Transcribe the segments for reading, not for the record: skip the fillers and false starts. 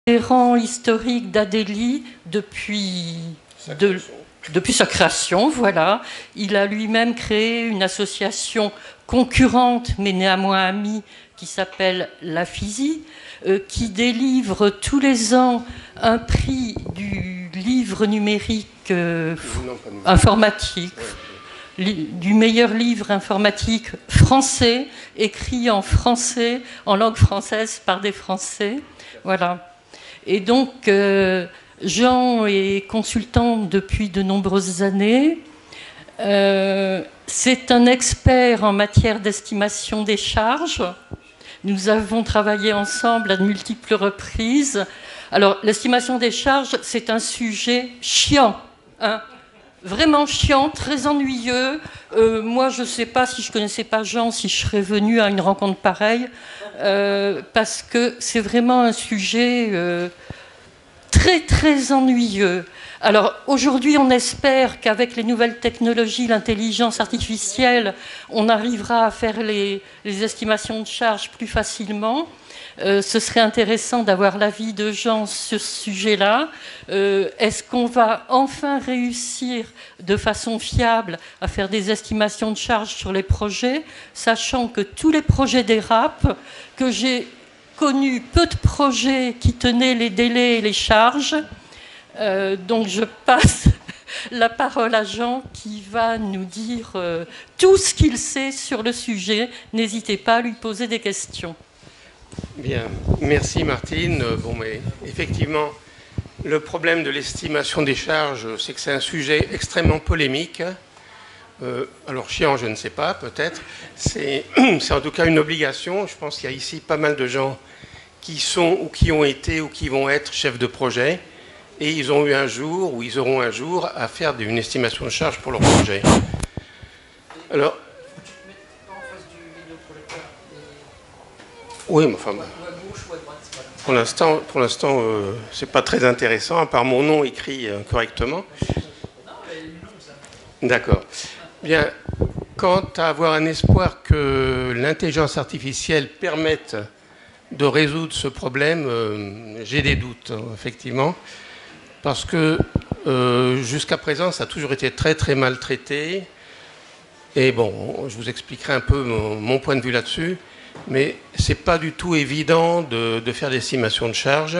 adhérent historique d'Adélie depuis sa création, voilà. Il a lui-même créé une association concurrente, mais néanmoins amie, qui s'appelle la FISI, qui délivre tous les ans un prix du livre numérique informatique, du meilleur livre informatique français, écrit en français, en langue française par des Français. Voilà. Et donc, Jean est consultant depuis de nombreuses années. C'est un expert en matière d'estimation des charges. Nous avons travaillé ensemble à de multiples reprises. Alors, l'estimation des charges, c'est un sujet chiant, hein, vraiment chiant, très ennuyeux. Moi, je ne sais pas si je ne connaissais pas Jean, si je serais venue à une rencontre pareille, parce que c'est vraiment un sujet très, très ennuyeux. Alors, aujourd'hui, on espère qu'avec les nouvelles technologies, l'intelligence artificielle, on arrivera à faire les estimations de charges plus facilement. Ce serait intéressant d'avoir l'avis de Jean sur ce sujet-là. Est-ce qu'on va enfin réussir de façon fiable à faire des estimations de charges sur les projets, sachant que tous les projets dérapent, que j'ai connu peu de projets qui tenaient les délais et les charges. Donc je passe la parole à Jean qui va nous dire tout ce qu'il sait sur le sujet. N'hésitez pas à lui poser des questions. Bien, merci Martine. Bon, mais effectivement, le problème de l'estimation des charges, c'est que c'est un sujet extrêmement polémique. Alors chiant, je ne sais pas, peut-être. C'est en tout cas une obligation. Je pense qu'il y a ici pas mal de gens qui sont ou qui ont été ou qui vont être chefs de projet. Et ils ont eu un jour, ou ils auront un jour, à faire une estimation de charge pour leur projet. Alors, oui, mais enfin, pour l'instant, c'est pas très intéressant, à part mon nom écrit correctement. D'accord. Bien, quant à avoir un espoir que l'intelligence artificielle permette de résoudre ce problème, j'ai des doutes, effectivement. Parce que jusqu'à présent, ça a toujours été très très mal traité. Et bon, je vous expliquerai un peu mon point de vue là-dessus. Mais ce n'est pas du tout évident de faire l'estimation de charges,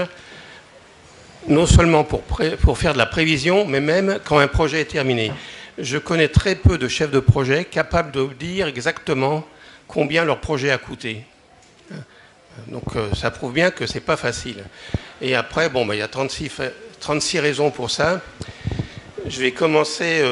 non seulement pour faire de la prévision, mais même quand un projet est terminé. Je connais très peu de chefs de projet capables de dire exactement combien leur projet a coûté. Donc ça prouve bien que ce n'est pas facile. Et après, bon, il y a 36 raisons pour ça. Je vais commencer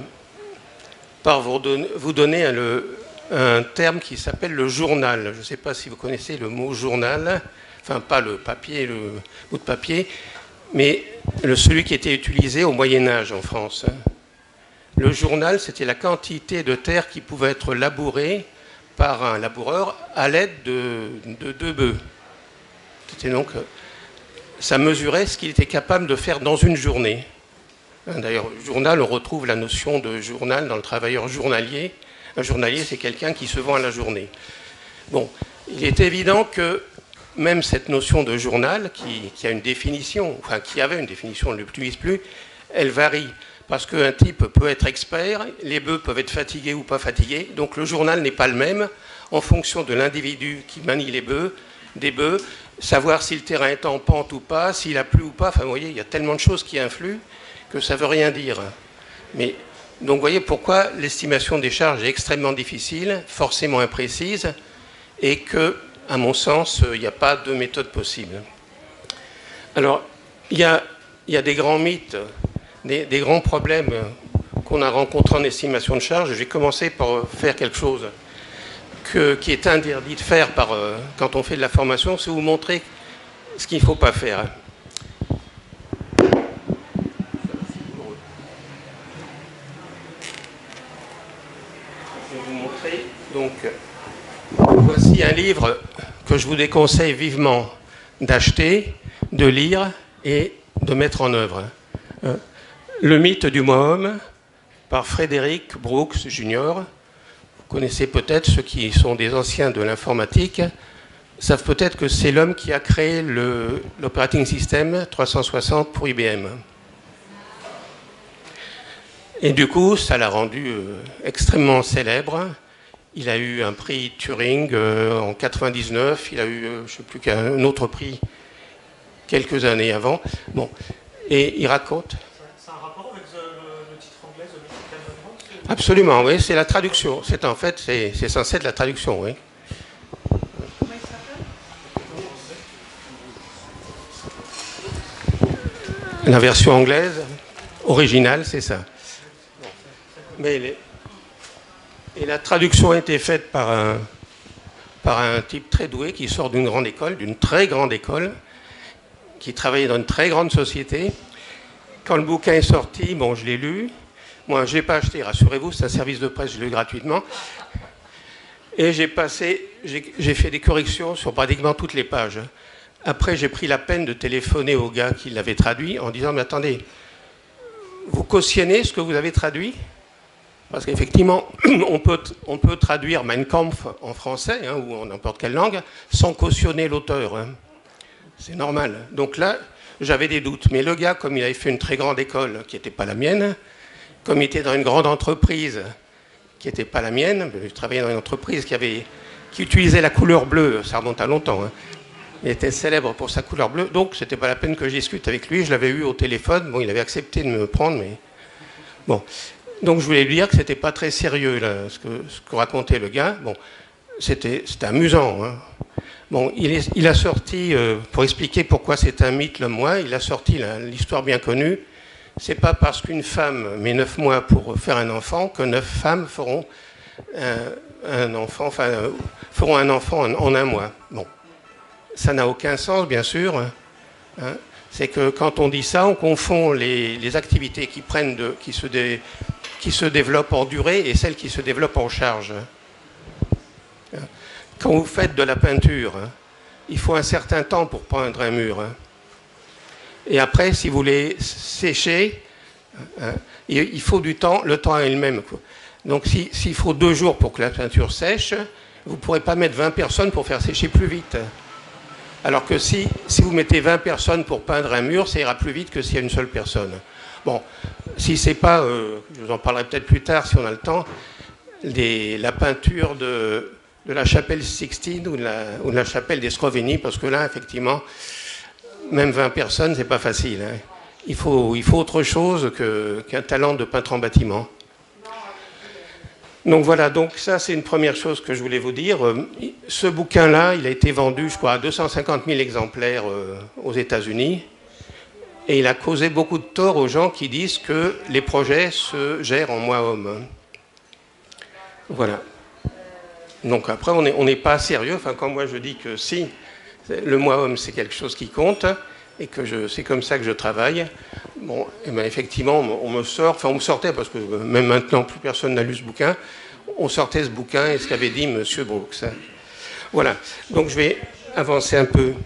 par vous donner un terme qui s'appelle le journal. Je ne sais pas si vous connaissez le mot journal, enfin pas le papier, le bout de papier, mais celui qui était utilisé au Moyen-Âge en France. Le journal, c'était la quantité de terre qui pouvait être labourée par un laboureur à l'aide de 2 bœufs. C'était donc, ça mesurait ce qu'il était capable de faire dans une journée. D'ailleurs, journal, on retrouve la notion de journal dans le travailleur journalier. Un journalier, c'est quelqu'un qui se vend à la journée. Bon, il est évident que même cette notion de journal, qui a une définition, enfin qui avait une définition, on ne l'utilise plus, elle varie. Parce qu'un type peut être expert, les bœufs peuvent être fatigués ou pas fatigués, donc le journal n'est pas le même en fonction de l'individu qui manie les bœufs, des bœufs, savoir si le terrain est en pente ou pas, s'il a plu ou pas, enfin vous voyez, il y a tellement de choses qui influent que ça ne veut rien dire. Mais, donc vous voyez pourquoi l'estimation des charges est extrêmement difficile, forcément imprécise, et que, à mon sens, il n'y a pas de méthode possible. Alors, il y a des grands mythes, des grands problèmes qu'on a rencontrés en estimation de charges. Je vais commencer par faire quelque chose qui est interdit de faire quand on fait de la formation, c'est vous montrer ce qu'il ne faut pas faire. Je vais vous montrer. Donc, voici un livre que je vous déconseille vivement d'acheter, de lire et de mettre en œuvre. Le mythe du moi-homme, par Frédéric Brooks Jr. Vous connaissez peut-être ceux qui sont des anciens de l'informatique. savent peut-être que c'est l'homme qui a créé l'operating system 360 pour IBM. Et du coup, ça l'a rendu extrêmement célèbre. Il a eu un prix Turing en 99, il a eu, je ne sais plus qu'un autre prix quelques années avant. Bon, et il raconte... C'est un rapport avec le titre anglais, The Mythical Advance? Absolument, oui, c'est la traduction. En fait, c'est censé être la traduction, oui. Comment il s'appelle? La version anglaise, originale, c'est ça. Mais et la traduction a été faite par un type très doué qui sort d'une grande école, d'une très grande école, qui travaillait dans une très grande société. Quand le bouquin est sorti, bon, je l'ai lu. Moi, je ne l'ai pas acheté, rassurez-vous, c'est un service de presse, je l'ai lu gratuitement. Et j'ai fait des corrections sur pratiquement toutes les pages. Après, j'ai pris la peine de téléphoner au gars qui l'avait traduit en disant « Mais attendez, vous cautionnez ce que vous avez traduit ?» Parce qu'effectivement, on peut traduire Mein Kampf en français, hein, ou en n'importe quelle langue, sans cautionner l'auteur. Hein. C'est normal. Donc là, j'avais des doutes. Mais le gars, comme il avait fait une très grande école, qui n'était pas la mienne, comme il était dans une grande entreprise, qui n'était pas la mienne, je travaillais dans une entreprise qui utilisait la couleur bleue, ça remonte à longtemps, hein. Il était célèbre pour sa couleur bleue, donc c'était pas la peine que je discute avec lui. Je l'avais eu au téléphone, bon, il avait accepté de me prendre, mais bon... Donc je voulais lui dire que c'était pas très sérieux là, ce que racontait le gars. Bon, c'était amusant. Hein. Bon, il a sorti, pour expliquer pourquoi c'est un mythe le mois, il a sorti l'histoire bien connue. C'est pas parce qu'une femme met 9 mois pour faire un enfant que 9 femmes feront un enfant en un mois. Bon, ça n'a aucun sens bien sûr. Hein. C'est que quand on dit ça, on confond les activités qui se développent en durée et celles qui se développent en charge. Quand vous faites de la peinture, il faut un certain temps pour peindre un mur. Et après, si vous voulez sécher, il faut du temps, le temps est le même. Donc s'il faut 2 jours pour que la peinture sèche, vous ne pourrez pas mettre 20 personnes pour faire sécher plus vite. Alors que si vous mettez 20 personnes pour peindre un mur, ça ira plus vite que s'il y a une seule personne. Bon, si c'est pas, je vous en parlerai peut-être plus tard si on a le temps, la peinture de la chapelle Sixtine ou de la chapelle des Scrovegni, parce que là, effectivement, même 20 personnes, c'est pas facile. Hein. Il faut autre chose qu'un talent de peintre en bâtiment. Donc voilà, donc ça c'est une première chose que je voulais vous dire. Ce bouquin-là, il a été vendu, je crois, à 250 000 exemplaires aux États-Unis. Et il a causé beaucoup de tort aux gens qui disent que les projets se gèrent en moi-homme. Voilà. Donc après, on n'est pas sérieux. Enfin, quand moi je dis que si, le moi-homme c'est quelque chose qui compte, et que c'est comme ça que je travaille, bon, et ben effectivement, on me sortait, parce que même maintenant, plus personne n'a lu ce bouquin, on sortait ce bouquin et ce qu'avait dit M. Brooks. Voilà. Donc je vais avancer un peu.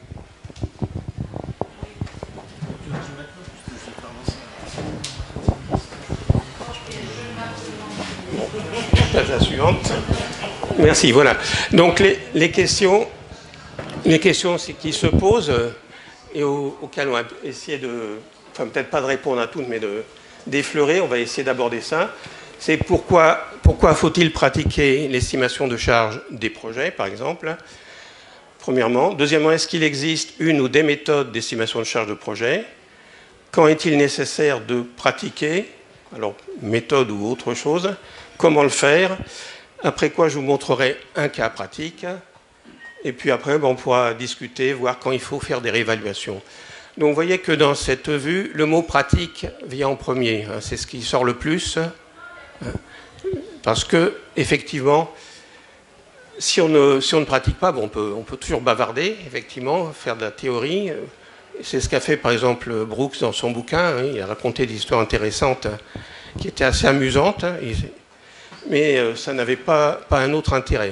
La suivante. Merci, voilà. Donc les questions qui se posent et auxquelles on va essayer enfin peut-être pas de répondre à toutes, mais d'effleurer, on va essayer d'aborder ça. C'est pourquoi faut-il pratiquer l'estimation de charge des projets, par exemple, premièrement. Deuxièmement, est-ce qu'il existe une ou des méthodes d'estimation de charge de projet? Quand est-il nécessaire de pratiquer? Alors, méthode ou autre chose. Comment le faire? Après quoi, je vous montrerai un cas pratique. Et puis après, on pourra discuter, voir quand il faut faire des réévaluations. Donc vous voyez que dans cette vue, le mot pratique vient en premier. C'est ce qui sort le plus. Parce que, effectivement, si on ne pratique pas, on peut toujours bavarder, effectivement, faire de la théorie. C'est ce qu'a fait, par exemple, Brooks dans son bouquin. Il a raconté des histoires intéressantes qui étaient assez amusantes. Mais ça n'avait pas un autre intérêt.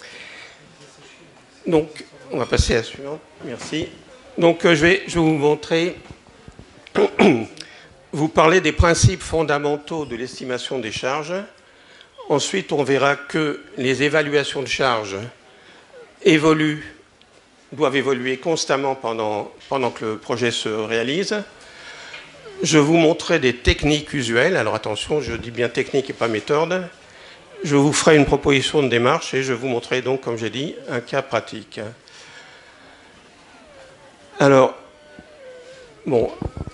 Donc, on va passer à la suivante. Merci. Donc, je vais vous montrer, vous parler des principes fondamentaux de l'estimation des charges. Ensuite, on verra que les évaluations de charges évoluent doivent évoluer constamment pendant que le projet se réalise. Je vous montrerai des techniques usuelles. Alors attention, je dis bien technique et pas méthode. Je vous ferai une proposition de démarche et je vous montrerai donc, comme j'ai dit, un cas pratique. Alors, bon,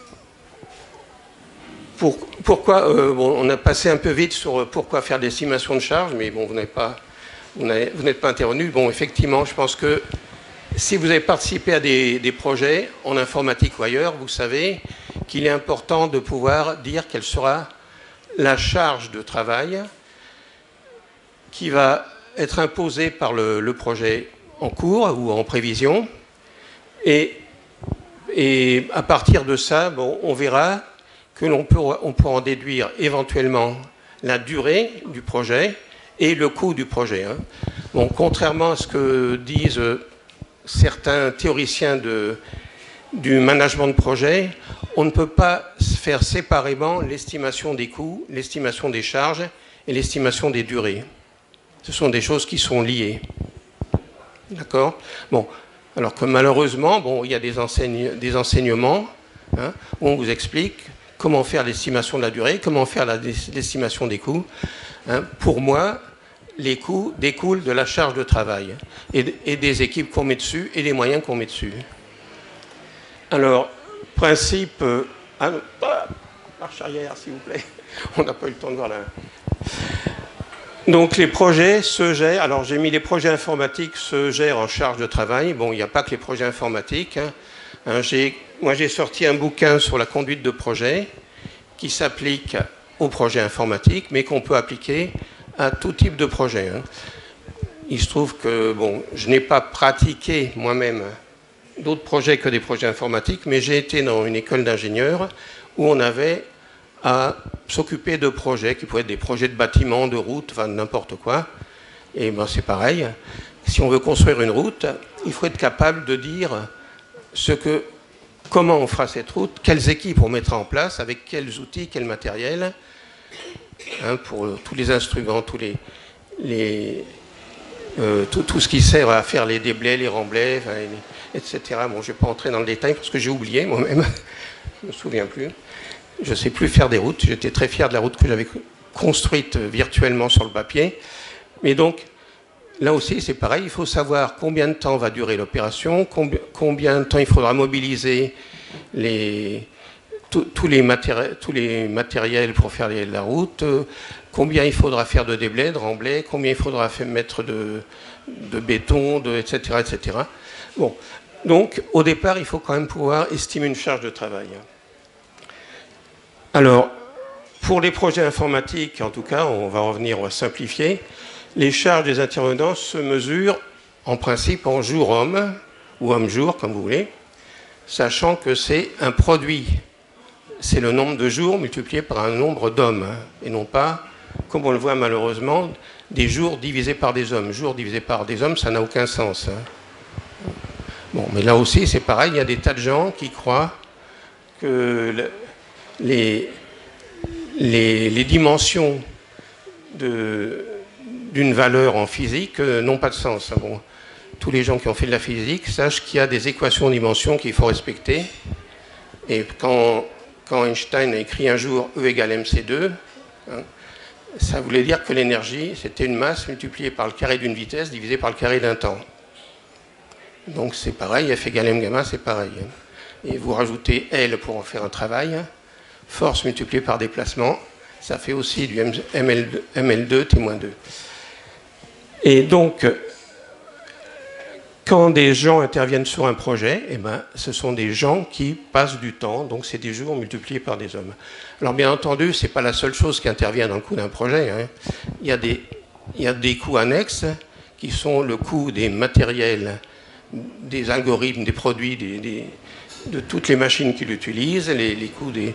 pourquoi on a passé un peu vite sur pourquoi faire l'estimation de charge, mais bon, vous n'êtes pas intervenu. Bon, effectivement, je pense que si vous avez participé à des projets en informatique ou ailleurs, vous savez qu'il est important de pouvoir dire quelle sera la charge de travail qui va être imposée par le projet en cours ou en prévision. Et à partir de ça, bon, on verra que on pourra en déduire éventuellement la durée du projet et le coût du projet. Bon, contrairement à ce que disent certains théoriciens du management de projet, on ne peut pas faire séparément l'estimation des coûts, l'estimation des charges et l'estimation des durées. Ce sont des choses qui sont liées. D'accord ? Bon, alors que malheureusement, bon, il y a des enseignements où on vous explique comment faire l'estimation de la durée, comment faire l'estimation des coûts. Pour moi, les coûts découlent de la charge de travail et des équipes qu'on met dessus et des moyens qu'on met dessus. Alors, principe... marche arrière, s'il vous plaît. On n'a pas eu le temps de voir là. Donc, les projets se gèrent... Alors, j'ai mis les projets informatiques se gèrent en charge de travail. Bon, il n'y a pas que les projets informatiques. Moi, j'ai sorti un bouquin sur la conduite de projet qui s'applique aux projets informatiques, mais qu'on peut appliquer à tout type de projet. Il se trouve que, bon, je n'ai pas pratiqué moi-même d'autres projets que des projets informatiques, mais j'ai été dans une école d'ingénieurs où on avait à s'occuper de projets qui pouvaient être des projets de bâtiments, de routes, enfin n'importe quoi. Et ben, c'est pareil. Si on veut construire une route, il faut être capable de dire comment on fera cette route, quelles équipes on mettra en place, avec quels outils, quel matériel, pour tous les instruments, tout ce qui sert à faire les déblais, les remblais, enfin, etc. Bon, je ne vais pas entrer dans le détail parce que j'ai oublié moi-même, je ne me souviens plus. Je ne sais plus faire des routes, j'étais très fier de la route que j'avais construite virtuellement sur le papier. Mais donc, là aussi, c'est pareil, il faut savoir combien de temps va durer l'opération, combien de temps il faudra mobiliser tous les matériels pour faire la route, combien il faudra faire de déblais, de remblais, combien il faudra mettre de béton, etc., etc. Bon, donc, au départ, il faut quand même pouvoir estimer une charge de travail. Alors, pour les projets informatiques, en tout cas, on va simplifier. Les charges des intervenants se mesurent en principe en jour-homme, ou homme-jour, comme vous voulez, sachant que c'est un produit. C'est le nombre de jours multiplié par un nombre d'hommes, et non pas, comme on le voit malheureusement, des jours divisés par des hommes. Jours divisés par des hommes, ça n'a aucun sens. Bon, mais là aussi, c'est pareil, il y a des tas de gens qui croient que les dimensions d'une valeur en physique n'ont pas de sens. Bon, tous les gens qui ont fait de la physique sachent qu'il y a des équations de dimension qu'il faut respecter. Et quand Einstein a écrit un jour E égale mc2, ça voulait dire que l'énergie, c'était une masse multipliée par le carré d'une vitesse divisé par le carré d'un temps. Donc c'est pareil, F égale m gamma, c'est pareil. Et vous rajoutez L pour en faire un travail, force multipliée par déplacement, ça fait aussi du ML2 T-2. Et donc, quand des gens interviennent sur un projet, eh ben, ce sont des gens qui passent du temps, donc c'est des jours multipliés par des hommes. Alors bien entendu, ce n'est pas la seule chose qui intervient dans le coût d'un projet. Il y a des coûts annexes qui sont le coût des matériels, des algorithmes, des produits, de toutes les machines qui l'utilisent, les coûts des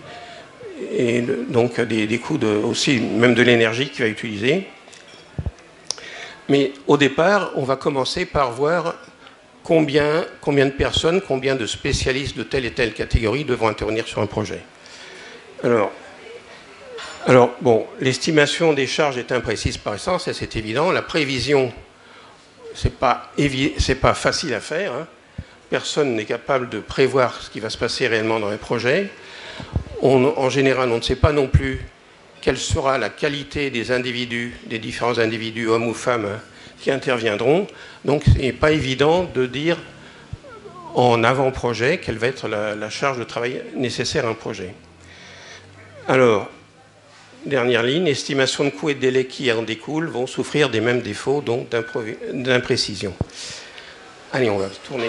coûts aussi même de l'énergie qu'il va utiliser. Mais au départ, on va commencer par voir combien de personnes, combien de spécialistes de telle et telle catégorie devront intervenir sur un projet. Alors bon, l'estimation des charges est imprécise par essence, et c'est évident. La prévision, c'est pas facile à faire. personne n'est capable de prévoir ce qui va se passer réellement dans les projets. En général, on ne sait pas non plus quelle sera la qualité des individus, des différents individus, hommes ou femmes, qui interviendront. Donc, ce n'est pas évident de dire en avant-projet quelle va être la charge de travail nécessaire à un projet. Alors, dernière ligne, estimation de coûts et de délais qui en découlent vont souffrir des mêmes défauts, donc d'imprécision. Allez, on va tourner.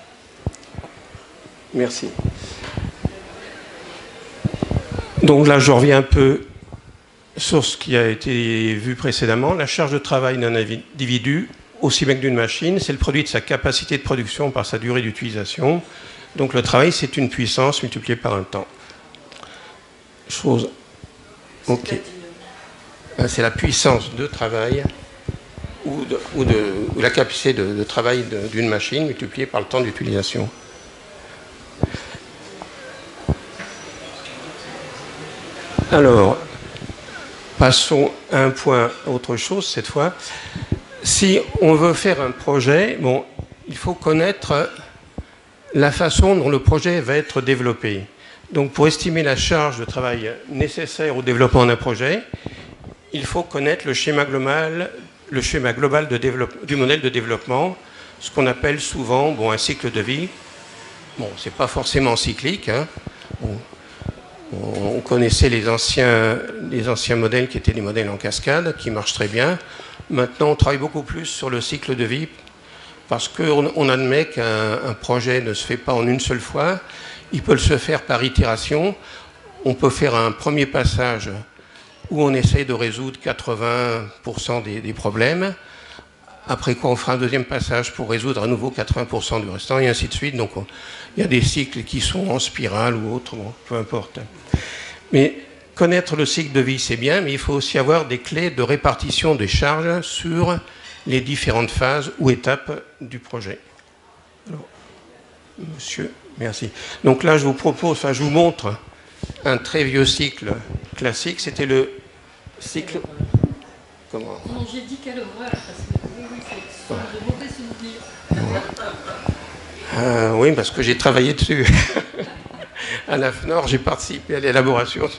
Merci. Donc là, je reviens un peu sur ce qui a été vu précédemment. La charge de travail d'un individu, aussi bien que d'une machine, c'est le produit de sa capacité de production par sa durée d'utilisation. Donc le travail, c'est une puissance multipliée par un temps. Chose. Ok. C'est la puissance de travail ou la capacité de travail d'une machine multipliée par le temps d'utilisation. Alors, passons à un point autre chose cette fois. Si on veut faire un projet, bon, il faut connaître la façon dont le projet va être développé. Donc, pour estimer la charge de travail nécessaire au développement d'un projet, il faut connaître le schéma global du modèle de développement, ce qu'on appelle souvent un cycle de vie. Bon, c'est pas forcément cyclique, hein. On connaissait les anciens modèles qui étaient des modèles en cascade, qui marchent très bien. Maintenant, on travaille beaucoup plus sur le cycle de vie, parce qu'on admet qu'un projet ne se fait pas en une seule fois. Il peut se faire par itération. On peut faire un premier passage où on essaye de résoudre 80% des problèmes. Après quoi, on fera un deuxième passage pour résoudre à nouveau 80% du restant, et ainsi de suite. Donc, il y a des cycles qui sont en spirale ou autre, bon, peu importe. Mais connaître le cycle de vie, c'est bien, mais il faut aussi avoir des clés de répartition des charges sur les différentes phases ou étapes du projet. Alors, monsieur, merci. Donc là, je vous montre un très vieux cycle classique. C'était le cycle... Comment ? Non, j'ai dit quelle horreur, parce que c'est de mauvais souvenirs. Oui, parce que j'ai travaillé dessus. À l'AFNOR, j'ai participé à l'élaboration.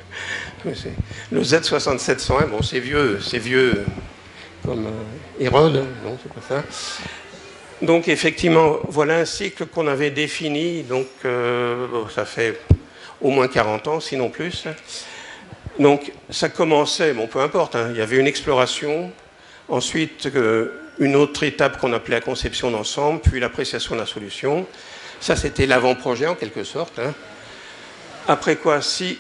Le Z6701, bon, c'est vieux comme Hérode, non, c'est pas ça. Donc, effectivement, voilà un cycle qu'on avait défini, donc ça fait au moins 40 ans, sinon plus. Donc, ça commençait, bon, peu importe, hein, il y avait une exploration, ensuite une autre étape qu'on appelait la conception d'ensemble, puis l'appréciation de la solution. Ça, c'était l'avant-projet, en quelque sorte. Hein. Après quoi,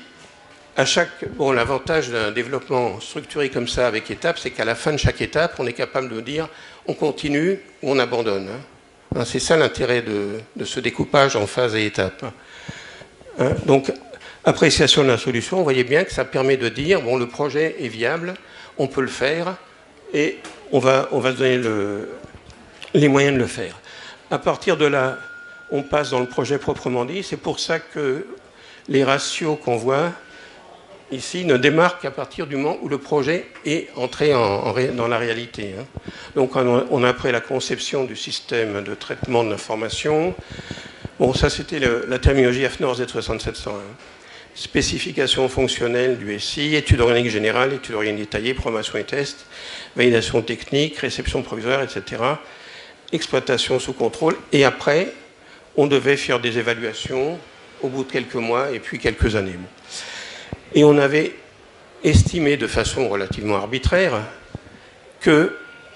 l'avantage d'un développement structuré comme ça, avec étapes, c'est qu'à la fin de chaque étape, on est capable de dire on continue ou on abandonne. Hein. C'est ça l'intérêt de ce découpage en phases et étapes. Hein. Donc, appréciation de la solution, vous voyez bien que ça permet de dire bon, le projet est viable, on peut le faire, et on va se donner les moyens de le faire. À partir de là, on passe dans le projet proprement dit. C'est pour ça que les ratios qu'on voit ici ne démarquent qu'à partir du moment où le projet est entré dans la réalité. Hein. Donc on a après la conception du système de traitement de l'information. Bon, ça c'était la terminologie AFNOR Z6701. Spécification fonctionnelle du SI, étude organique générale, étude organique détaillée, programmation et test, validation technique, réception provisoire, etc. Exploitation sous contrôle. Et après, on devait faire des évaluations au bout de quelques mois et puis quelques années. Et on avait estimé de façon relativement arbitraire que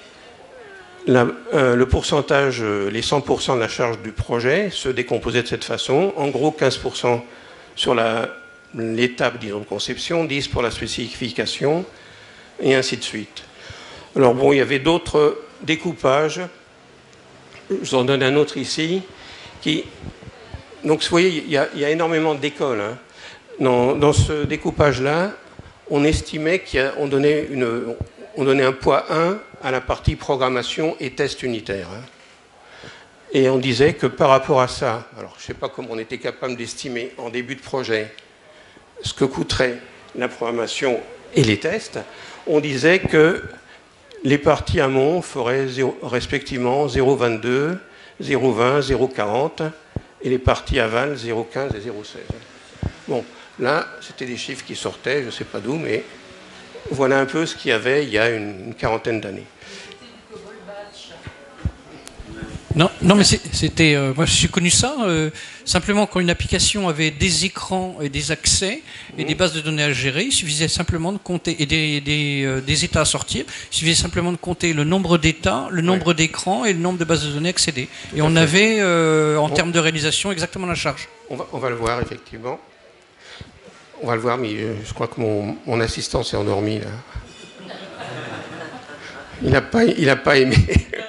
le pourcentage, les 100% de la charge du projet se décomposaient de cette façon. En gros, 15% sur l'étape, disons, de conception, 10 pour la spécification, et ainsi de suite. Alors bon, il y avait d'autres découpages. Je vous en donne un autre ici. Donc, vous voyez, il y a énormément d'écoles. Hein. Dans ce découpage-là, on estimait qu'on donnait, un poids 1 à la partie programmation et test unitaire. Hein. Et on disait que par rapport à ça, alors je ne sais pas comment on était capable d'estimer en début de projet ce que coûterait la programmation et les tests, on disait que les parties amont feraient respectivement 0,22, 0,20, 0,40, et les parties aval, 0,15 et 0,16. Bon, là, c'était des chiffres qui sortaient, je ne sais pas d'où, mais voilà un peu ce qu'il y avait il y a une quarantaine d'années. Non, mais c'était. Moi, j'ai connu ça simplement quand une application avait des écrans et des accès et des bases de données à gérer. Il suffisait simplement de compter et des états à sortir. Il suffisait simplement de compter le nombre d'états, le nombre d'écrans et le nombre de bases de données accédées. Et on avait, en termes de réalisation, exactement la charge. On va le voir effectivement. On va le voir, mais je crois que mon assistant s'est endormi là. Il n'a pas aimé.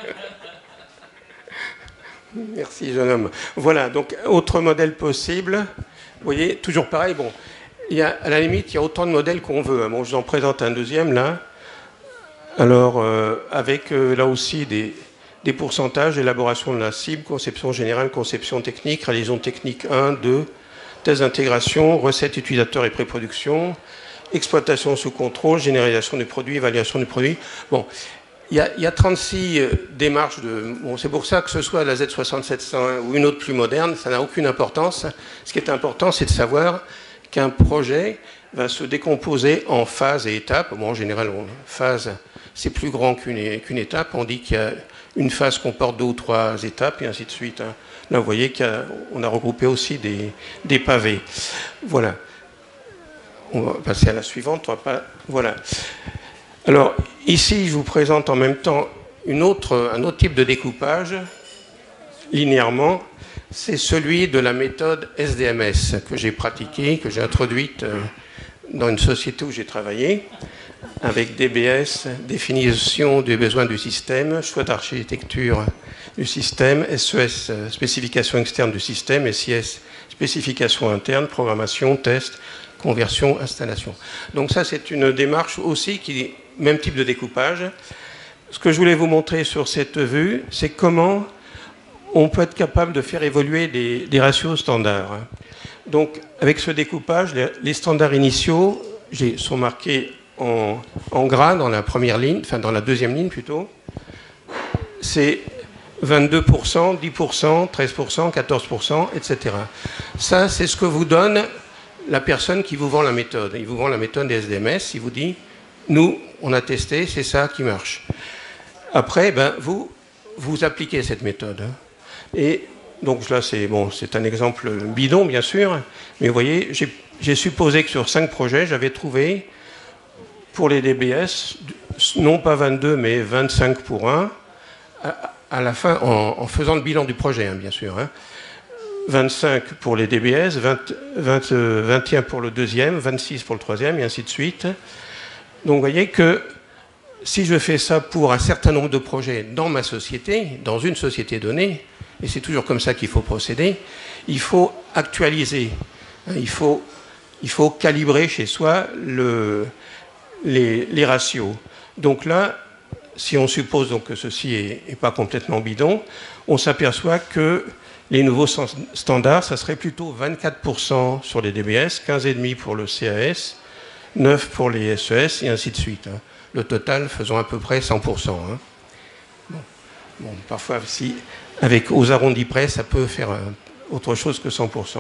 Merci, jeune homme. Voilà, donc, autre modèle possible. Vous voyez, toujours pareil. Bon, à la limite, il y a autant de modèles qu'on veut. Bon, je vous en présente un deuxième, là. Alors, avec, là aussi, des pourcentages, élaboration de la cible, conception générale, conception technique, réalisation technique 1, 2, test d'intégration, recettes utilisateurs et pré-production, exploitation sous contrôle, généralisation du produit, évaluation du produit. Bon. Il y a 36 démarches. Bon, c'est pour ça que ce soit la Z6701 ou une autre plus moderne, ça n'a aucune importance. Ce qui est important, c'est de savoir qu'un projet va se décomposer en phases et étapes. Bon, en général, phase, c'est plus grand qu'une étape. On dit qu'il y a une phase comporte 2 ou 3 étapes, et ainsi de suite. Là, vous voyez qu'on a regroupé aussi des pavés. Voilà. On va passer à la suivante. Voilà. Alors, ici, je vous présente en même temps un autre type de découpage, linéairement. C'est celui de la méthode SDMS que j'ai pratiquée, que j'ai introduite dans une société où j'ai travaillé, avec DBS, définition des besoins du système, choix d'architecture du système, SES, spécification externe du système, SIS, spécification interne, programmation, test, conversion, installation. Donc ça, c'est une démarche aussi qui est même type de découpage. Ce que je voulais vous montrer sur cette vue, c'est comment on peut être capable de faire évoluer des ratios standards. Donc, avec ce découpage, les standards initiaux sont marqués en gras dans la première ligne, enfin dans la deuxième ligne plutôt. C'est 22%, 10%, 13%, 14%, etc. Ça, c'est ce que vous donne la personne qui vous vend la méthode. Il vous vend la méthode des SDMS, il vous dit « Nous, on a testé, c'est ça qui marche ». Après, vous appliquez cette méthode. Et donc là, c'est un exemple bidon, bien sûr, mais vous voyez, j'ai supposé que sur 5 projets, j'avais trouvé, pour les DBS, non pas 22, mais 25 pour un, à la fin, en faisant le bilan du projet, hein, bien sûr. 25 pour les DBS, 21 pour le deuxième, 26 pour le troisième, et ainsi de suite. Donc vous voyez que si je fais ça pour un certain nombre de projets dans ma société, dans une société donnée, et c'est toujours comme ça qu'il faut procéder, il faut actualiser, il faut calibrer chez soi les ratios. Donc là, si on suppose donc que ceci n'est pas complètement bidon, on s'aperçoit que les nouveaux standards, ça serait plutôt 24% sur les DBS, 15,5% pour le CAS, 9% pour les SES, et ainsi de suite. Le total faisant à peu près 100%. Bon, parfois, si, aux arrondis près, ça peut faire autre chose que 100%.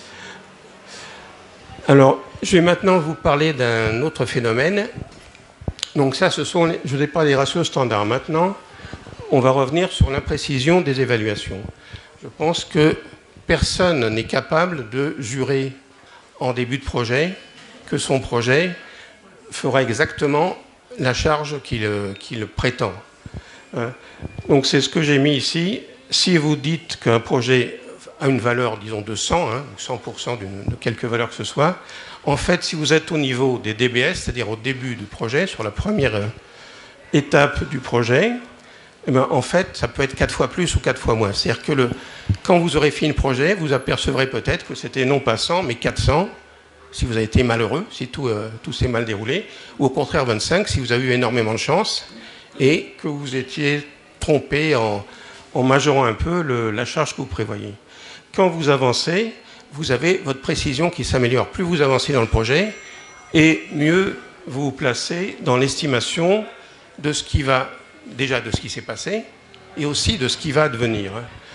Alors, je vais maintenant vous parler d'un autre phénomène. Donc ça, je vous ai parlé des ratios standards. Maintenant, on va revenir sur l'imprécision des évaluations. Je pense que personne n'est capable de jurer en début de projet que son projet fera exactement la charge qu'il prétend. Donc c'est ce que j'ai mis ici. Si vous dites qu'un projet a une valeur, disons, de 100, ou 100% de quelque valeur que ce soit, en fait, si vous êtes au niveau des DBS, c'est-à-dire au début du projet, sur la première étape du projet, eh bien, en fait, ça peut être 4 fois plus ou 4 fois moins. C'est-à-dire que quand vous aurez fini le projet, vous apercevrez peut-être que c'était non pas 100, mais 400, si vous avez été malheureux, si tout s'est mal déroulé, ou au contraire 25, si vous avez eu énormément de chance, et que vous étiez trompé en majorant un peu la charge que vous prévoyez. Quand vous avancez, vous avez votre précision qui s'améliore. Plus vous avancez dans le projet, et mieux vous vous placez dans l'estimation de ce qui va, déjà de ce qui s'est passé, et aussi de ce qui va advenir.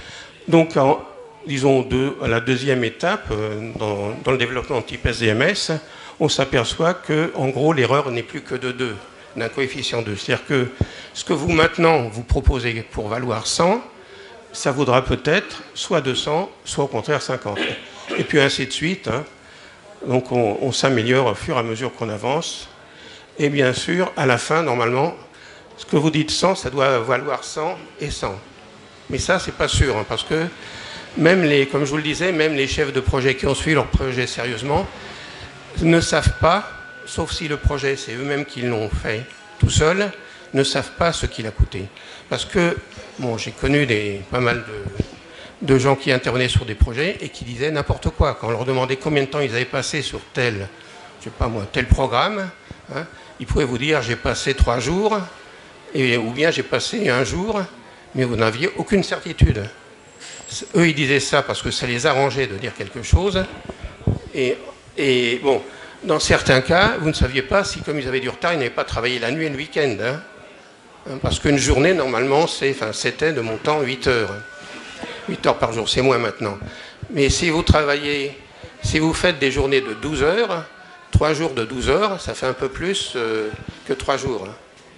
Donc, disons, à la deuxième étape, dans le développement type SDMS, on s'aperçoit que, en gros, l'erreur n'est plus que de 2, d'un coefficient 2. C'est-à-dire que ce que vous, maintenant, vous proposez pour valoir 100, ça vaudra peut-être soit 200, soit au contraire 50. Et puis ainsi de suite. Hein. Donc, on s'améliore au fur et à mesure qu'on avance. Et bien sûr, à la fin, normalement, ce que vous dites 100, ça doit valoir 100 et 100. Mais ça, c'est pas sûr, hein, parce que même comme je vous le disais, même les chefs de projet qui ont suivi leur projet sérieusement ne savent pas, sauf si le projet, c'est eux-mêmes qui l'ont fait tout seuls, ne savent pas ce qu'il a coûté. Parce que, bon, j'ai connu pas mal de gens qui intervenaient sur des projets et qui disaient n'importe quoi. Quand on leur demandait combien de temps ils avaient passé sur tel programme, hein, ils pouvaient vous dire j'ai passé 3 jours, ou bien j'ai passé 1 jour, mais vous n'aviez aucune certitude. Eux, ils disaient ça parce que ça les arrangeait de dire quelque chose. Et bon, dans certains cas, vous ne saviez pas si, comme ils avaient du retard, ils n'avaient pas travaillé la nuit et le week-end. Hein. Parce qu'une journée, normalement, c'était de mon temps 8 heures. 8 heures par jour, c'est moins maintenant. Mais si vous faites des journées de 12 heures, 3 jours de 12 heures, ça fait un peu plus que 3 jours.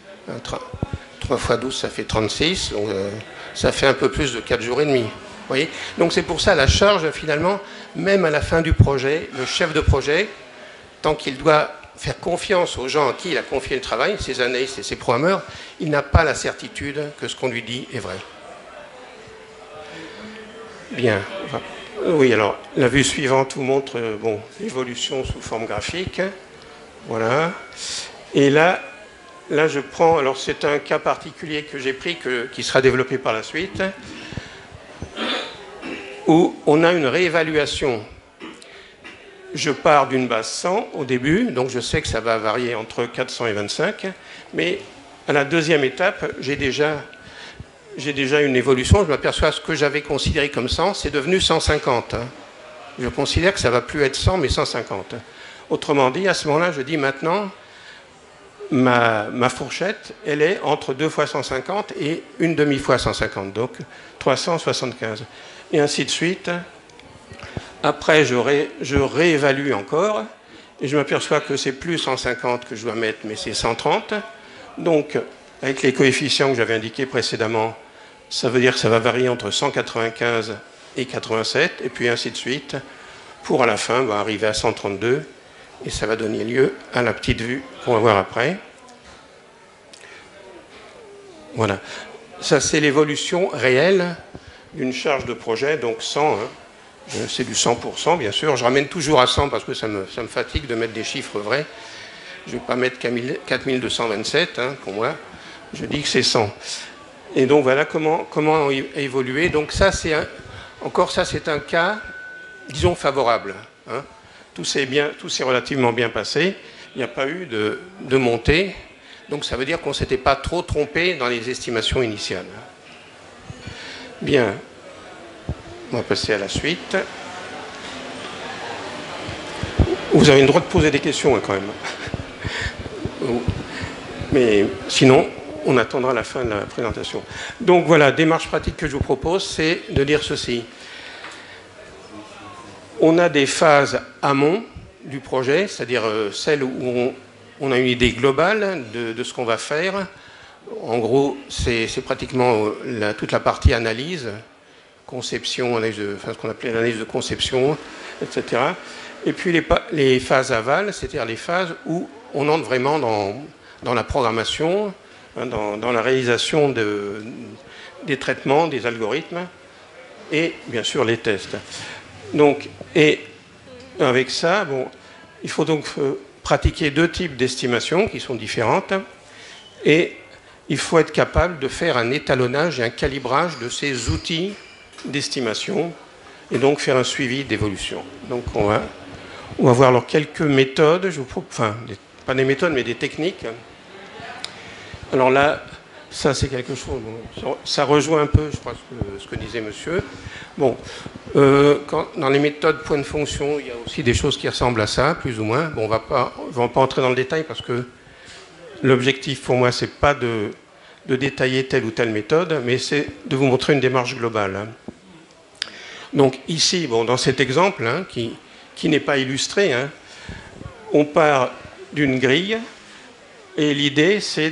3 fois 12, ça fait 36, donc ça fait un peu plus de 4 jours et demi. Vous voyez ? Donc c'est pour ça la charge, finalement, même à la fin du projet, le chef de projet, tant qu'il doit faire confiance aux gens à qui il a confié le travail, ses analystes et ses programmeurs, il n'a pas la certitude que ce qu'on lui dit est vrai. Bien. Oui, alors, la vue suivante vous montre l'évolution sous forme graphique. Voilà. Et là, je prends... Alors, c'est un cas particulier que j'ai pris, qui sera développé par la suite, où on a une réévaluation. Je pars d'une base 100 au début, donc je sais que ça va varier entre 400 et 25, mais à la deuxième étape, j'ai déjà une évolution. Je m'aperçois que ce que j'avais considéré comme 100, c'est devenu 150. Je considère que ça ne va plus être 100, mais 150. Autrement dit, à ce moment-là, je dis maintenant, ma fourchette, elle est entre 2 fois 150 et une demi-fois 150, donc 375. Et ainsi de suite. Après, je réévalue encore, et je m'aperçois que c'est plus 150 que je dois mettre, mais c'est 130. Donc, avec les coefficients que j'avais indiqués précédemment, ça veut dire que ça va varier entre 195 et 87, et puis ainsi de suite, pour à la fin arriver à 132, et ça va donner lieu à la petite vue qu'on va voir après. Voilà. Ça, c'est l'évolution réelle d'une charge de projet, donc 100, hein. C'est du 100%, bien sûr. Je ramène toujours à 100 parce que ça me fatigue de mettre des chiffres vrais. Je ne vais pas mettre 4227, hein, pour moi. Je dis que c'est 100. Et donc, voilà comment évoluer. Donc, ça, c'est un cas, disons, favorable. Hein. Tout s'est relativement bien passé. Il n'y a pas eu de montée. Donc, ça veut dire qu'on ne s'était pas trop trompé dans les estimations initiales. Bien. On va passer à la suite. Vous avez le droit de poser des questions, hein, quand même. Mais sinon, on attendra la fin de la présentation. Donc voilà, démarche pratique que je vous propose, c'est de dire ceci. On a des phases amont du projet, c'est-à-dire celles où on a une idée globale de ce qu'on va faire. En gros, c'est pratiquement toute la partie analyse, conception, ce qu'on appelait l'analyse de conception, etc. Et puis les phases aval, c'est-à-dire les phases où on entre vraiment dans la programmation, hein, dans la réalisation des traitements, des algorithmes, et bien sûr les tests. Donc, et avec ça, il faut donc pratiquer 2 types d'estimations qui sont différentes, et il faut être capable de faire un étalonnage et un calibrage de ces outils d'estimation et donc faire un suivi d'évolution. Donc on va voir alors quelques méthodes, pas des méthodes mais des techniques. Alors là, ça c'est quelque chose, ça rejoint un peu, je crois, ce que disait monsieur. Dans les méthodes point de fonction, il y a aussi des choses qui ressemblent à ça, plus ou moins. On va pas entrer dans le détail parce que l'objectif pour moi, c'est pas de détailler telle ou telle méthode, mais c'est de vous montrer une démarche globale. Hein. Donc ici, bon, dans cet exemple, hein, qui n'est pas illustré, hein, on part d'une grille, et l'idée, c'est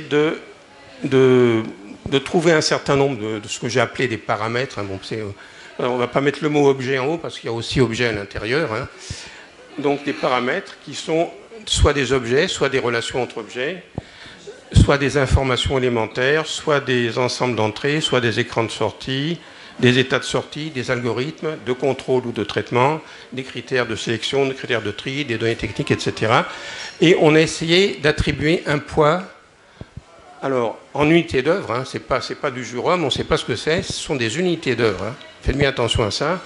de trouver un certain nombre de ce que j'ai appelé des paramètres. Hein, bon, on ne va pas mettre le mot objet en haut, parce qu'il y a aussi objet à l'intérieur. Hein. Donc des paramètres qui sont soit des objets, soit des relations entre objets, soit des informations élémentaires, soit des ensembles d'entrée, soit des écrans de sortie, des états de sortie, des algorithmes de contrôle ou de traitement, des critères de sélection, des critères de tri, des données techniques, etc. Et on a essayé d'attribuer un poids, alors en unité d'œuvre, hein, c'est pas du jurum, on ne sait pas ce que c'est, ce sont des unités d'œuvre. Hein. Faites bien attention à ça.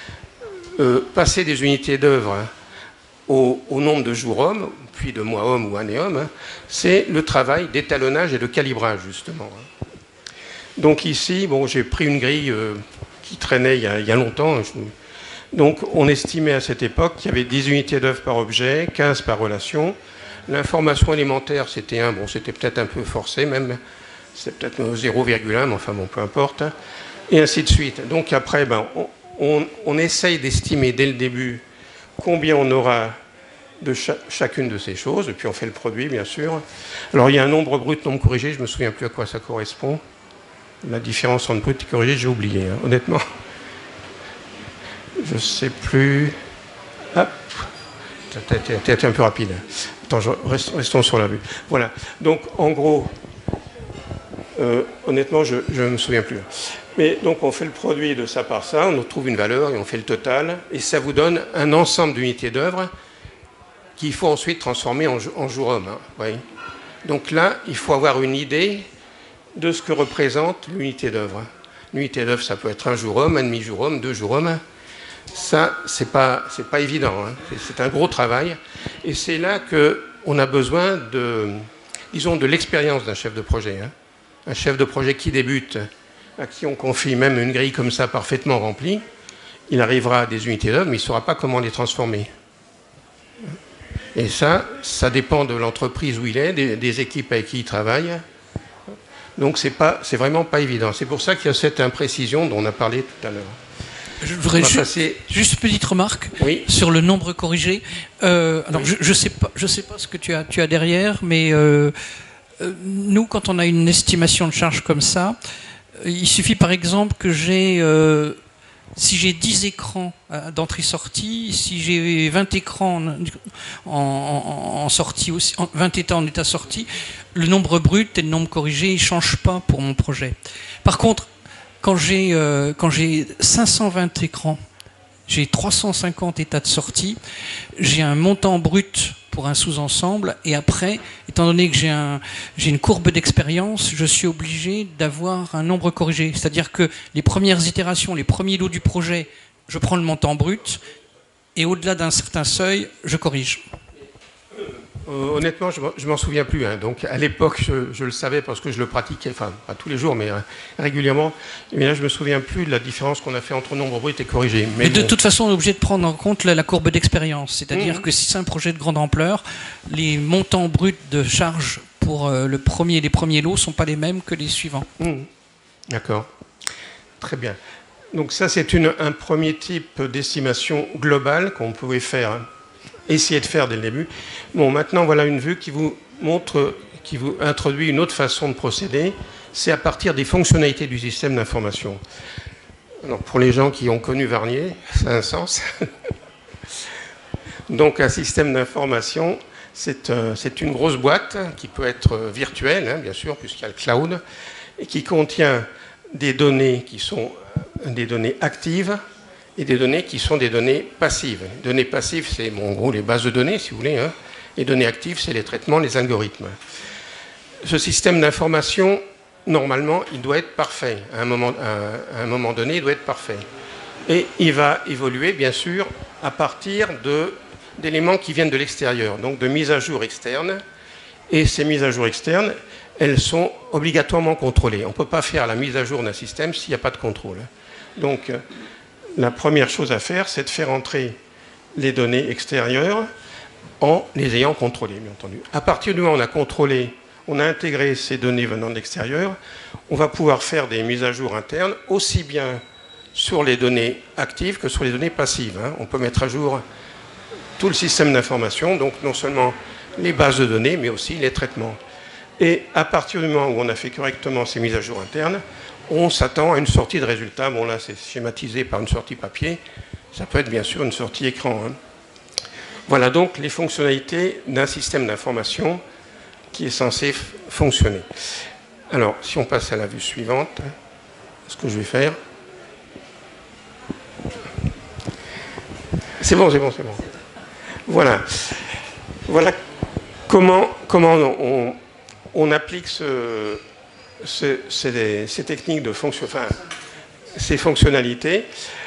Passer des unités d'œuvre hein, au nombre de jours hommes, puis de mois hommes ou années hommes, hein, c'est le travail d'étalonnage et de calibrage, justement. Hein. Donc ici, bon, j'ai pris une grille qui traînait il y a longtemps. Donc on estimait à cette époque qu'il y avait 10 unités d'œuvre par objet, 15 par relation. L'information élémentaire, c'était 1, bon, c'était peut-être un peu forcé même, c'est peut-être 0,1, mais enfin bon, peu importe. Hein, et ainsi de suite. Donc après, ben, on essaye d'estimer dès le début combien on aura de chacune de ces choses, et puis on fait le produit, bien sûr. Alors il y a un nombre brut, nombre corrigé, je ne me souviens plus à quoi ça correspond. La différence entre brut et corrigé, j'ai oublié, hein, honnêtement. Je ne sais plus. Hop. T'as été un peu rapide. Attends, restons sur la vue. Voilà. Donc, en gros, honnêtement, je ne me souviens plus. Mais donc, on fait le produit de ça par ça, on trouve une valeur et on fait le total. Et ça vous donne un ensemble d'unités d'œuvre qu'il faut ensuite transformer en jour homme. Hein, voyez. Donc là, il faut avoir une idée de ce que représente l'unité d'œuvre. L'unité d'œuvre, ça peut être un jour homme, un demi-jour homme, 2 jours hommes. Ça, c'est pas évident. Hein. C'est un gros travail. Et c'est là qu'on a besoin de l'expérience d'un chef de projet. Hein. Un chef de projet qui débute, à qui on confie même une grille comme ça parfaitement remplie, il arrivera à des unités d'œuvre, mais il ne saura pas comment les transformer. Et ça dépend de l'entreprise où il est, des équipes avec qui il travaille. Donc c'est vraiment pas évident. C'est pour ça qu'il y a cette imprécision dont on a parlé tout à l'heure. Je voudrais juste une petite remarque sur le nombre corrigé. Alors je sais pas ce que tu as derrière, mais nous, quand on a une estimation de charge comme ça, il suffit par exemple que si j'ai 10 écrans d'entrée-sortie, si j'ai 20 écrans en sortie aussi, 20 états en état sortie, le nombre brut et le nombre corrigé ne changent pas pour mon projet. Par contre, quand j'ai 520 écrans, j'ai 350 états de sortie, j'ai un montant brut pour un sous-ensemble, et après, étant donné que j'ai une courbe d'expérience, je suis obligé d'avoir un nombre corrigé. C'est-à-dire que les premières itérations, les premiers lots du projet, je prends le montant brut, et au-delà d'un certain seuil, je corrige. Honnêtement, je ne m'en souviens plus. Hein. Donc, à l'époque, je le savais parce que je le pratiquais, enfin, pas tous les jours, mais régulièrement. Mais là, je ne me souviens plus de la différence qu'on a fait entre nombre brut et corrigé. Mais de toute façon, on est obligé de prendre en compte la courbe d'expérience. C'est-à-dire que si c'est un projet de grande ampleur, les montants bruts de charge pour les premiers lots ne sont pas les mêmes que les suivants. D'accord. Très bien. Donc ça, c'est un premier type d'estimation globale qu'on pouvait faire. Hein. Essayer de faire dès le début. Bon, maintenant, voilà une vue qui vous montre, qui vous introduit une autre façon de procéder. C'est à partir des fonctionnalités du système d'information. Alors, pour les gens qui ont connu Varnier, ça a un sens. Donc, un système d'information, c'est une grosse boîte qui peut être virtuelle, hein, bien sûr, puisqu'il y a le cloud, et qui contient des données qui sont des données actives, et des données qui sont des données passives. Les données passives, c'est en gros les bases de données, si vous voulez. Hein. Les données actives, c'est les traitements, les algorithmes. Ce système d'information, normalement, il doit être parfait. À un moment donné, il doit être parfait. Et il va évoluer, bien sûr, à partir d'éléments qui viennent de l'extérieur, donc de mises à jour externes. Et ces mises à jour externes, elles sont obligatoirement contrôlées. On ne peut pas faire la mise à jour d'un système s'il n'y a pas de contrôle. Donc, la première chose à faire, c'est de faire entrer les données extérieures en les ayant contrôlées, bien entendu. À partir du moment où on a contrôlé, on a intégré ces données venant de l'extérieur, on va pouvoir faire des mises à jour internes, aussi bien sur les données actives que sur les données passives. On peut mettre à jour tout le système d'information, donc non seulement les bases de données, mais aussi les traitements. Et à partir du moment où on a fait correctement ces mises à jour internes, on s'attend à une sortie de résultats. Bon, là, c'est schématisé par une sortie papier. Ça peut être bien sûr une sortie écran. Voilà donc les fonctionnalités d'un système d'information qui est censé fonctionner. Alors, si on passe à la vue suivante, ce que je vais faire... C'est bon. Voilà. Voilà comment on applique ces techniques de ces fonctionnalités.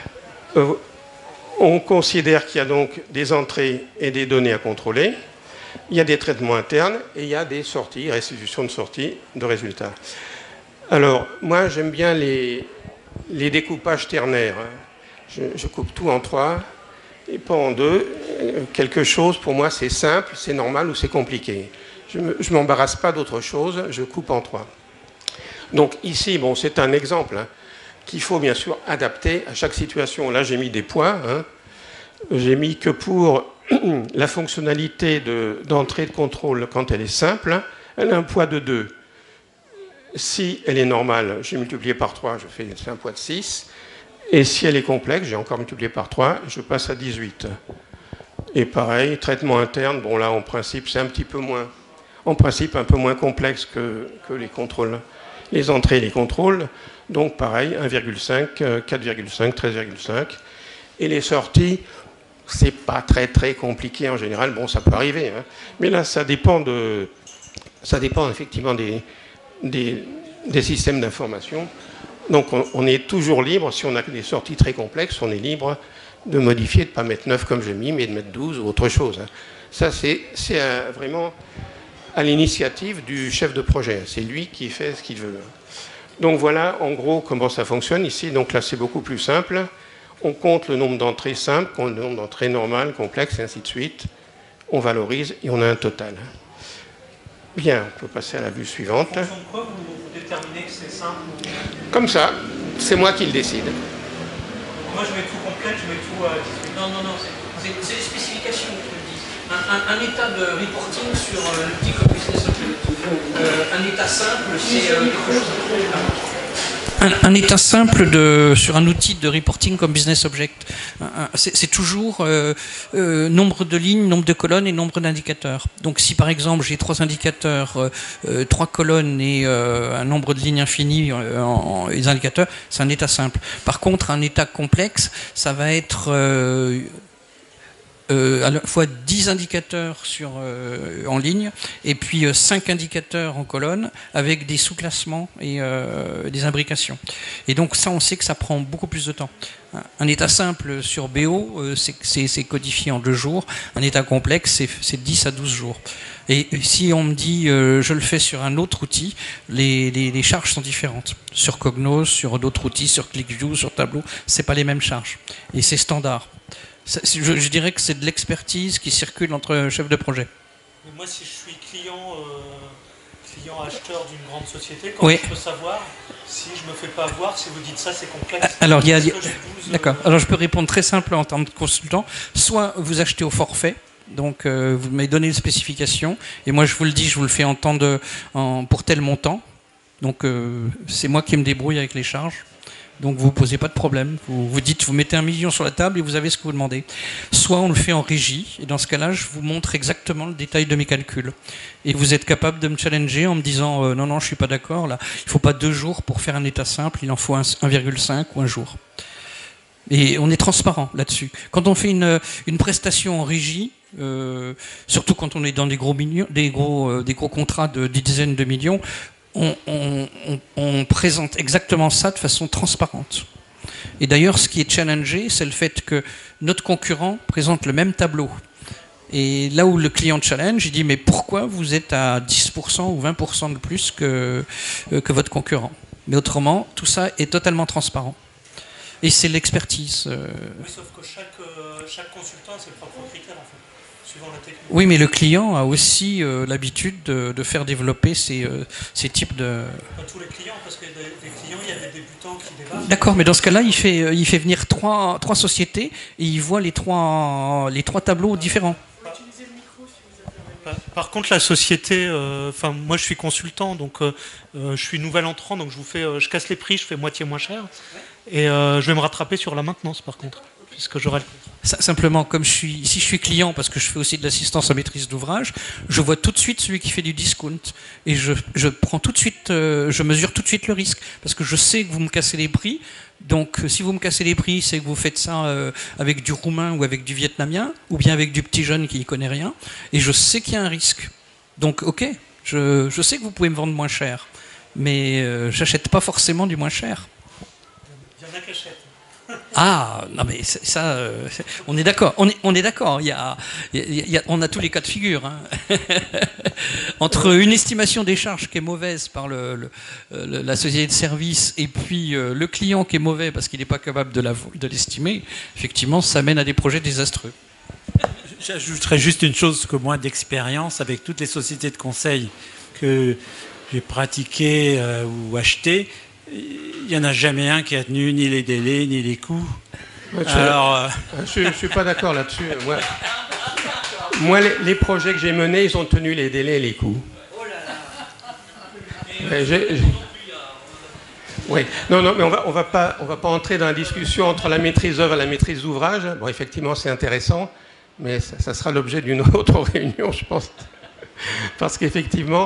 On considère qu'il y a donc des entrées et des données à contrôler. Il y a des traitements internes et il y a des sorties, restitution de sorties de résultats. Alors, moi, j'aime bien les découpages ternaires. Je coupe tout en 3 et pas en 2. Quelque chose, pour moi, c'est simple, c'est normal ou c'est compliqué. Je ne m'embarrasse pas d'autre chose, je coupe en 3. Donc ici, bon, c'est un exemple qu'il faut bien sûr adapter à chaque situation. Là, j'ai mis des points. J'ai mis que pour la fonctionnalité d'entrée de contrôle, quand elle est simple, elle a un poids de 2. Si elle est normale, j'ai multiplié par 3, c'est un poids de 6. Et si elle est complexe, j'ai encore multiplié par 3, je passe à 18. Et pareil, traitement interne, bon là, en principe, c'est un petit peu moins... En principe, un peu moins complexe que les contrôles. Les entrées et les contrôles, donc pareil, 1,5, 4,5, 13,5. Et les sorties, c'est pas très très compliqué en général. Bon, ça peut arriver, mais là, ça dépend effectivement des systèmes d'information. Donc, on est toujours libre, si on a des sorties très complexes, on est libre de modifier, de ne pas mettre 9 comme j'ai mis, mais de mettre 12 ou autre chose. Ça, c'est vraiment à l'initiative du chef de projet. C'est lui qui fait ce qu'il veut. Donc voilà, en gros, comment ça fonctionne ici. Donc là, c'est beaucoup plus simple. On compte le nombre d'entrées simples, le nombre d'entrées normales, complexes, et ainsi de suite. On valorise et on a un total. Bien, on peut passer à la vue suivante. En fonction de quoi vous déterminez que c'est simple ou... Comme ça, c'est moi qui le décide. Moi, je mets tout complet, je mets tout à 18. Non, c'est les spécifications qui me disent. Un état de reporting sur le petit comme business object. Un état simple, c'est quelque chose de... Un état simple sur un outil de reporting comme business object. C'est toujours nombre de lignes, nombre de colonnes et nombre d'indicateurs. Donc si par exemple j'ai 3 indicateurs, 3 colonnes et un nombre de lignes infinies les indicateurs, c'est un état simple. Par contre, un état complexe, ça va être à la fois 10 indicateurs en ligne et puis 5 indicateurs en colonne avec des sous-classements et des imbrications. Et donc ça, on sait que ça prend beaucoup plus de temps. Un état simple sur BO, c'est codifié en 2 jours. Un état complexe, c'est 10 à 12 jours. Et si on me dit je le fais sur un autre outil, les charges sont différentes. Sur Cognos, sur d'autres outils, sur ClickView, sur Tableau, c'est pas les mêmes charges. Et c'est standard. Je dirais que c'est de l'expertise qui circule entre chefs de projet. Mais moi, si je suis client acheteur d'une grande société, comment je peux savoir si je me fais pas avoir, si vous dites ça, c'est complexe? Alors, d'accord. Alors, je peux répondre très simple en tant que consultant. Soit vous achetez au forfait, donc vous m'avez donné les spécifications, et moi je vous le dis, je vous le fais pour tel montant. Donc, c'est moi qui me débrouille avec les charges. Donc vous ne posez pas de problème, vous dites, vous mettez 1 million sur la table et vous avez ce que vous demandez. Soit on le fait en régie, et dans ce cas-là, je vous montre exactement le détail de mes calculs. Et vous êtes capable de me challenger en me disant, non, je ne suis pas d'accord, là, il ne faut pas 2 jours pour faire un état simple, il en faut 1,5 ou 1 jour. Et on est transparent là-dessus. Quand on fait une prestation en régie, surtout quand on est dans des gros contrats de dizaines de millions, on présente exactement ça de façon transparente. Et d'ailleurs, ce qui est challengé, c'est le fait que notre concurrent présente le même tableau. Et là où le client challenge, il dit mais pourquoi vous êtes à 10% ou 20% de plus que votre concurrent? Mais autrement, tout ça est totalement transparent. Et c'est l'expertise. Oui, sauf que chaque consultant a ses propres critères en fait. suivant la technique. Oui, mais le client a aussi l'habitude de faire développer ces types de... Pas tous les clients, parce que des clients, il y a des débutants qui débarquent. D'accord, mais dans ce cas-là, il fait venir trois sociétés et il voit les trois tableaux différents. Par contre, la société, moi je suis consultant, donc je suis nouvel entrant, donc je casse les prix, je fais moitié moins cher, et je vais me rattraper sur la maintenance par contre, puisque j'aurai le contrat. Simplement, si je suis client, parce que je fais aussi de l'assistance en maîtrise d'ouvrage, je vois tout de suite celui qui fait du discount, et je prends tout de suite, je mesure tout de suite le risque, parce que je sais que vous me cassez les prix. Donc, si vous me cassez les prix, c'est que vous faites ça avec du roumain ou avec du vietnamien, ou bien avec du petit jeune qui n'y connaît rien, et je sais qu'il y a un risque. Donc, ok, je sais que vous pouvez me vendre moins cher, mais j'achète pas forcément du moins cher. Il y en a qui achètent. Ah, non mais ça, on est d'accord. On est d'accord. On a tous les cas de figure. Hein. Entre une estimation des charges qui est mauvaise par la société de service et puis le client qui est mauvais parce qu'il n'est pas capable de l'estimer, effectivement, ça mène à des projets désastreux. J'ajouterais juste une chose, que moi d'expérience avec toutes les sociétés de conseil que j'ai pratiquées ou achetées, il n'y en a jamais un qui a tenu ni les délais, ni les coûts. Je ne suis pas d'accord là-dessus. Moi les projets que j'ai menés, ils ont tenu les délais et les coûts. Oui. Non, mais on va pas entrer dans la discussion entre la maîtrise d'œuvre et la maîtrise d'ouvrage. Bon, effectivement, c'est intéressant, mais ça sera l'objet d'une autre réunion, je pense. Parce qu'effectivement,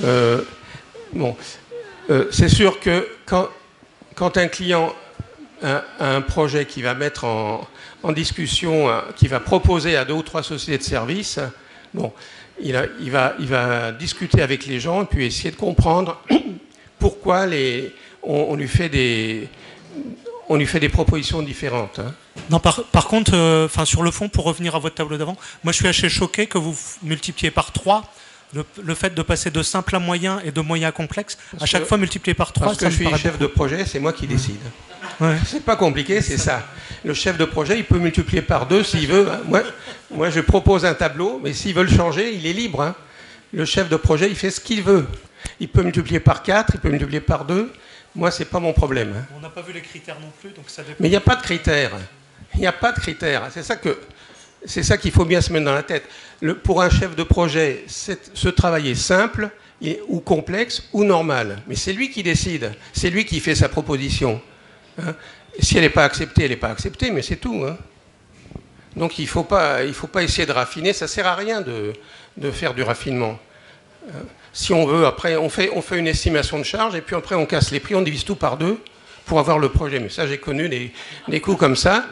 c'est sûr que quand un client a un projet qui va mettre en discussion, qui va proposer à 2 ou 3 sociétés de services, il va discuter avec les gens et puis essayer de comprendre pourquoi on lui fait des propositions différentes. Hein. Non, par contre, sur le fond, pour revenir à votre tableau d'avant, moi je suis assez choqué que vous multipliez par 3 le fait de passer de simple à moyen et de moyen à complexe, à chaque fois multiplié par 3. Parce que je suis chef de projet, c'est moi qui décide. Ouais. C'est pas compliqué, c'est ça. Le chef de projet, il peut multiplier par 2 s'il veut. Moi, je propose un tableau, mais s'il veut le changer, il est libre. Hein. Le chef de projet, il fait ce qu'il veut. Il peut multiplier par 4, il peut multiplier par 2. Moi, c'est pas mon problème. Hein. On n'a pas vu les critères non plus, donc ça dépend. Mais il n'y a pas de critères. Il n'y a pas de critères. C'est ça qu'il faut bien se mettre dans la tête. Pour un chef de projet, ce travail est simple, ou complexe, ou normal. Mais c'est lui qui décide. C'est lui qui fait sa proposition. Hein. Si elle n'est pas acceptée, elle n'est pas acceptée, mais c'est tout. Hein. Donc il ne faut pas essayer de raffiner. Ça ne sert à rien de faire du raffinement. Si on veut, après, on fait une estimation de charge, et puis après, on casse les prix, on divise tout par 2 pour avoir le projet. Mais ça, j'ai connu des coups comme ça.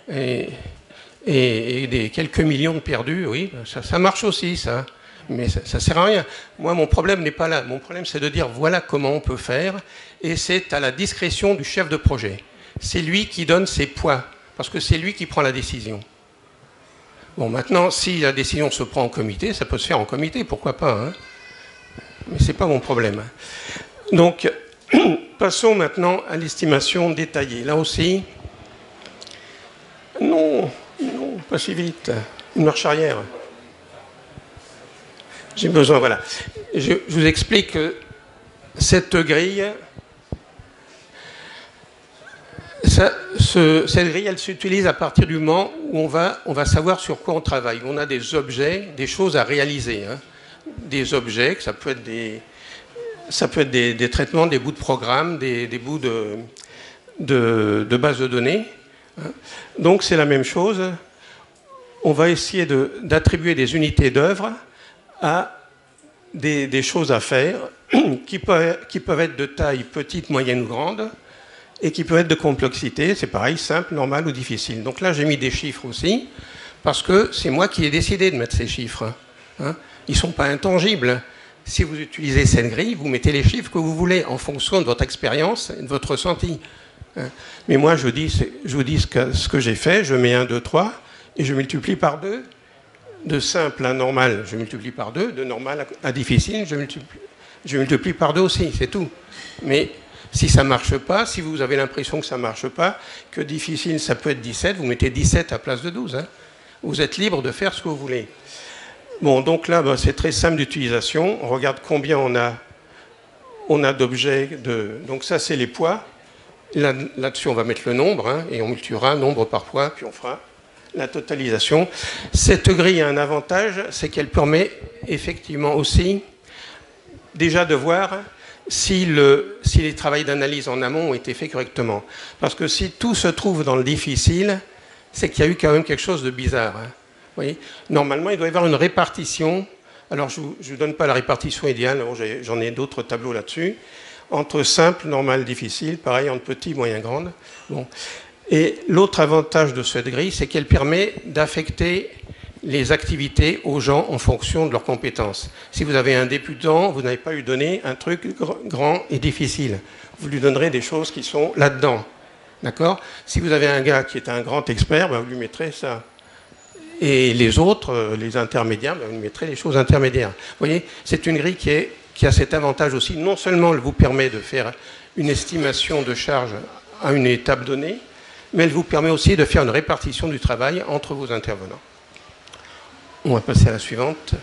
Et des quelques millions de perdus, oui, ça marche aussi, ça. Mais ça ne sert à rien. Moi, mon problème n'est pas là. Mon problème, c'est de dire, voilà comment on peut faire, et c'est à la discrétion du chef de projet. C'est lui qui donne ses poids, parce que c'est lui qui prend la décision. Bon, maintenant, si la décision se prend en comité, ça peut se faire en comité, pourquoi pas, hein. Mais ce n'est pas mon problème. Donc, passons maintenant à l'estimation détaillée. Là aussi, non, pas si vite. Une marche arrière. J'ai besoin, voilà. Je vous explique que cette grille, cette grille, elle s'utilise à partir du moment où on va savoir sur quoi on travaille. On a des objets, des choses à réaliser. Hein. Des objets, ça peut être des traitements, des bouts de programme, des bouts de bases de données. Donc c'est la même chose. On va essayer d'attribuer des unités d'œuvre à des choses à faire qui peuvent être de taille petite, moyenne ou grande et qui peuvent être de complexité, c'est pareil, simple, normal ou difficile. Donc là j'ai mis des chiffres aussi parce que c'est moi qui ai décidé de mettre ces chiffres. Hein. Ils ne sont pas intangibles. Si vous utilisez cette grille, vous mettez les chiffres que vous voulez en fonction de votre expérience et de votre ressenti. Mais moi, je vous dis ce que j'ai fait. Je mets 1, 2, 3 et je multiplie par 2. De simple à normal, je multiplie par 2. De normal à difficile, je multiplie par 2 aussi. C'est tout. Mais si ça ne marche pas, si vous avez l'impression que ça ne marche pas, que difficile, ça peut être 17, vous mettez 17 à place de 12. Hein. vous êtes libre de faire ce que vous voulez. Bon, donc là, ben, c'est très simple d'utilisation. On regarde combien on a d'objets. Donc ça, c'est les poids. Là-dessus, on va mettre le nombre, hein, et on multipliera nombre par poids, puis on fera la totalisation. Cette grille a un avantage, c'est qu'elle permet effectivement aussi déjà de voir si les travaux d'analyse en amont ont été faits correctement. Parce que si tout se trouve dans le difficile, c'est qu'il y a eu quand même quelque chose de bizarre. Hein. Vous voyez, normalement, il doit y avoir une répartition. Alors, je ne vous donne pas la répartition idéale, j'en ai d'autres tableaux là-dessus. Entre simple, normal, difficile, pareil, entre petit, moyen, grande. Bon. Et l'autre avantage de cette grille, c'est qu'elle permet d'affecter les activités aux gens en fonction de leurs compétences. Si vous avez un débutant, vous n'avez pas lui donné un truc grand et difficile. Vous lui donnerez des choses qui sont là-dedans. D'accord ? Si vous avez un gars qui est un grand expert, ben vous lui mettrez ça. Et les autres, les intermédiaires, ben vous lui mettrez les choses intermédiaires. Vous voyez, c'est une grille qui a cet avantage aussi. Non seulement elle vous permet de faire une estimation de charge à une étape donnée, mais elle vous permet aussi de faire une répartition du travail entre vos intervenants. On va passer à la suivante.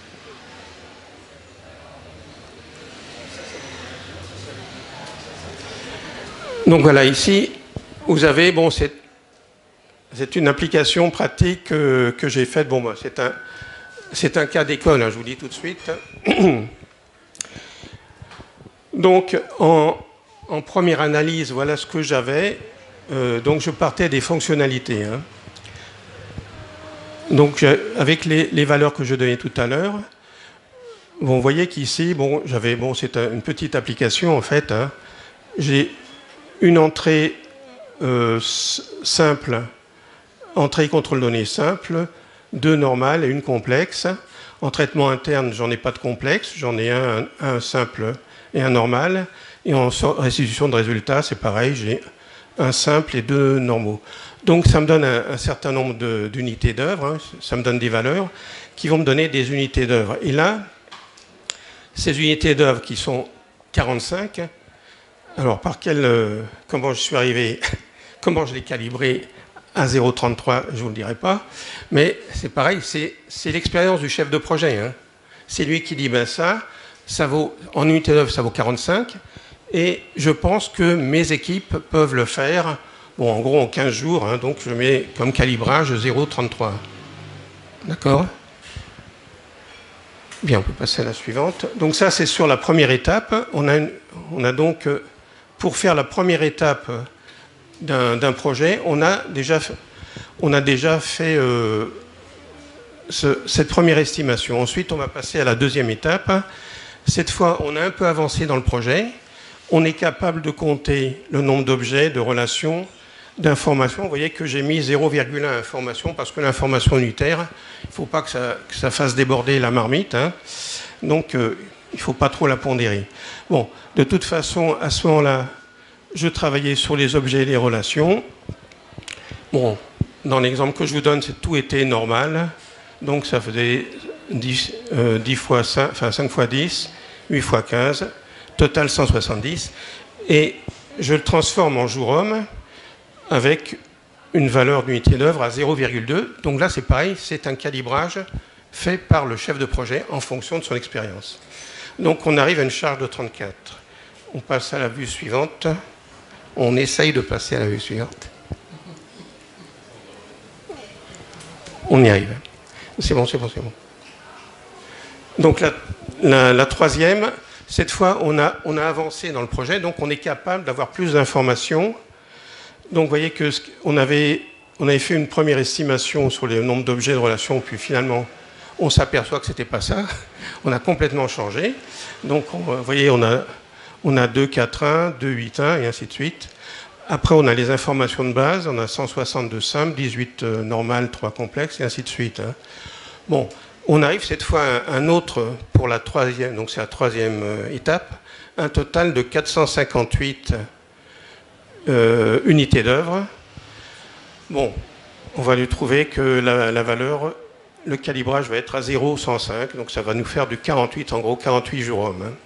Donc voilà, ici, vous avez, bon, c'est une application pratique que j'ai faite. Bon, c'est un cas d'école, hein, je vous dis tout de suite. Donc, en première analyse, voilà ce que j'avais. Donc, je partais des fonctionnalités. Hein. Donc, avec les valeurs que je donnais tout à l'heure, bon, vous voyez qu'ici, bon, c'est une petite application en fait. Hein. J'ai une entrée simple, entrée contrôle données simple, deux normales et une complexe. En traitement interne, j'en ai pas de complexe, j'en ai un simple et un normal. Et en restitution de résultats, c'est pareil, j'ai un simple et deux normaux. Donc ça me donne un certain nombre d'unités d'œuvre, hein, ça me donne des valeurs qui vont me donner des unités d'œuvre. Et là, ces unités d'œuvre qui sont 45, alors comment je suis arrivé, comment je l'ai calibré à 0,33, je ne vous le dirai pas, mais c'est pareil, c'est l'expérience du chef de projet. Hein. C'est lui qui dit, ben ça vaut, en unité d'œuvre, ça vaut 45, et je pense que mes équipes peuvent le faire, bon, en gros, en 15 jours, hein, donc je mets comme calibrage 0,33. D'accord ? Bien, on peut passer à la suivante. Donc ça, c'est sur la première étape. On a donc, pour faire la première étape d'un projet, on a déjà fait cette première estimation. Ensuite, on va passer à la deuxième étape. Cette fois, on a un peu avancé dans le projet. On est capable de compter le nombre d'objets, de relations, d'informations. Vous voyez que j'ai mis 0,1 information parce que l'information unitaire, il ne faut pas que ça fasse déborder la marmite. Hein. Donc, il ne faut pas trop la pondérer. Bon, de toute façon, à ce moment-là, je travaillais sur les objets et les relations. Bon, dans l'exemple que je vous donne, tout était normal. Donc, ça faisait 5 fois 10, 8 fois 15, total 170. Et je le transforme en jour-homme avec une valeur d'unité d'œuvre à 0,2. Donc là, c'est pareil, c'est un calibrage fait par le chef de projet en fonction de son expérience. Donc on arrive à une charge de 34. On passe à la vue suivante. On essaye de passer à la vue suivante. On y arrive. C'est bon. Donc la troisième, cette fois, on a avancé dans le projet, donc on est capable d'avoir plus d'informations. Donc vous voyez qu'on avait fait une première estimation sur le nombre d'objets de relations, puis finalement, on s'aperçoit que ce n'était pas ça. On a complètement changé. Donc vous voyez, on a 2, 4, 1, 2, 8, 1, et ainsi de suite. Après, on a les informations de base, on a 162 simples, 18 normales, 3 complexes, et ainsi de suite. Hein. Bon, on arrive cette fois à un autre pour la troisième, donc c'est la troisième étape, un total de 458 unités d'œuvre. Bon, on va lui trouver que la valeur, le calibrage va être à 0,105, donc ça va nous faire du 48, en gros 48 jours-hommes. Hein.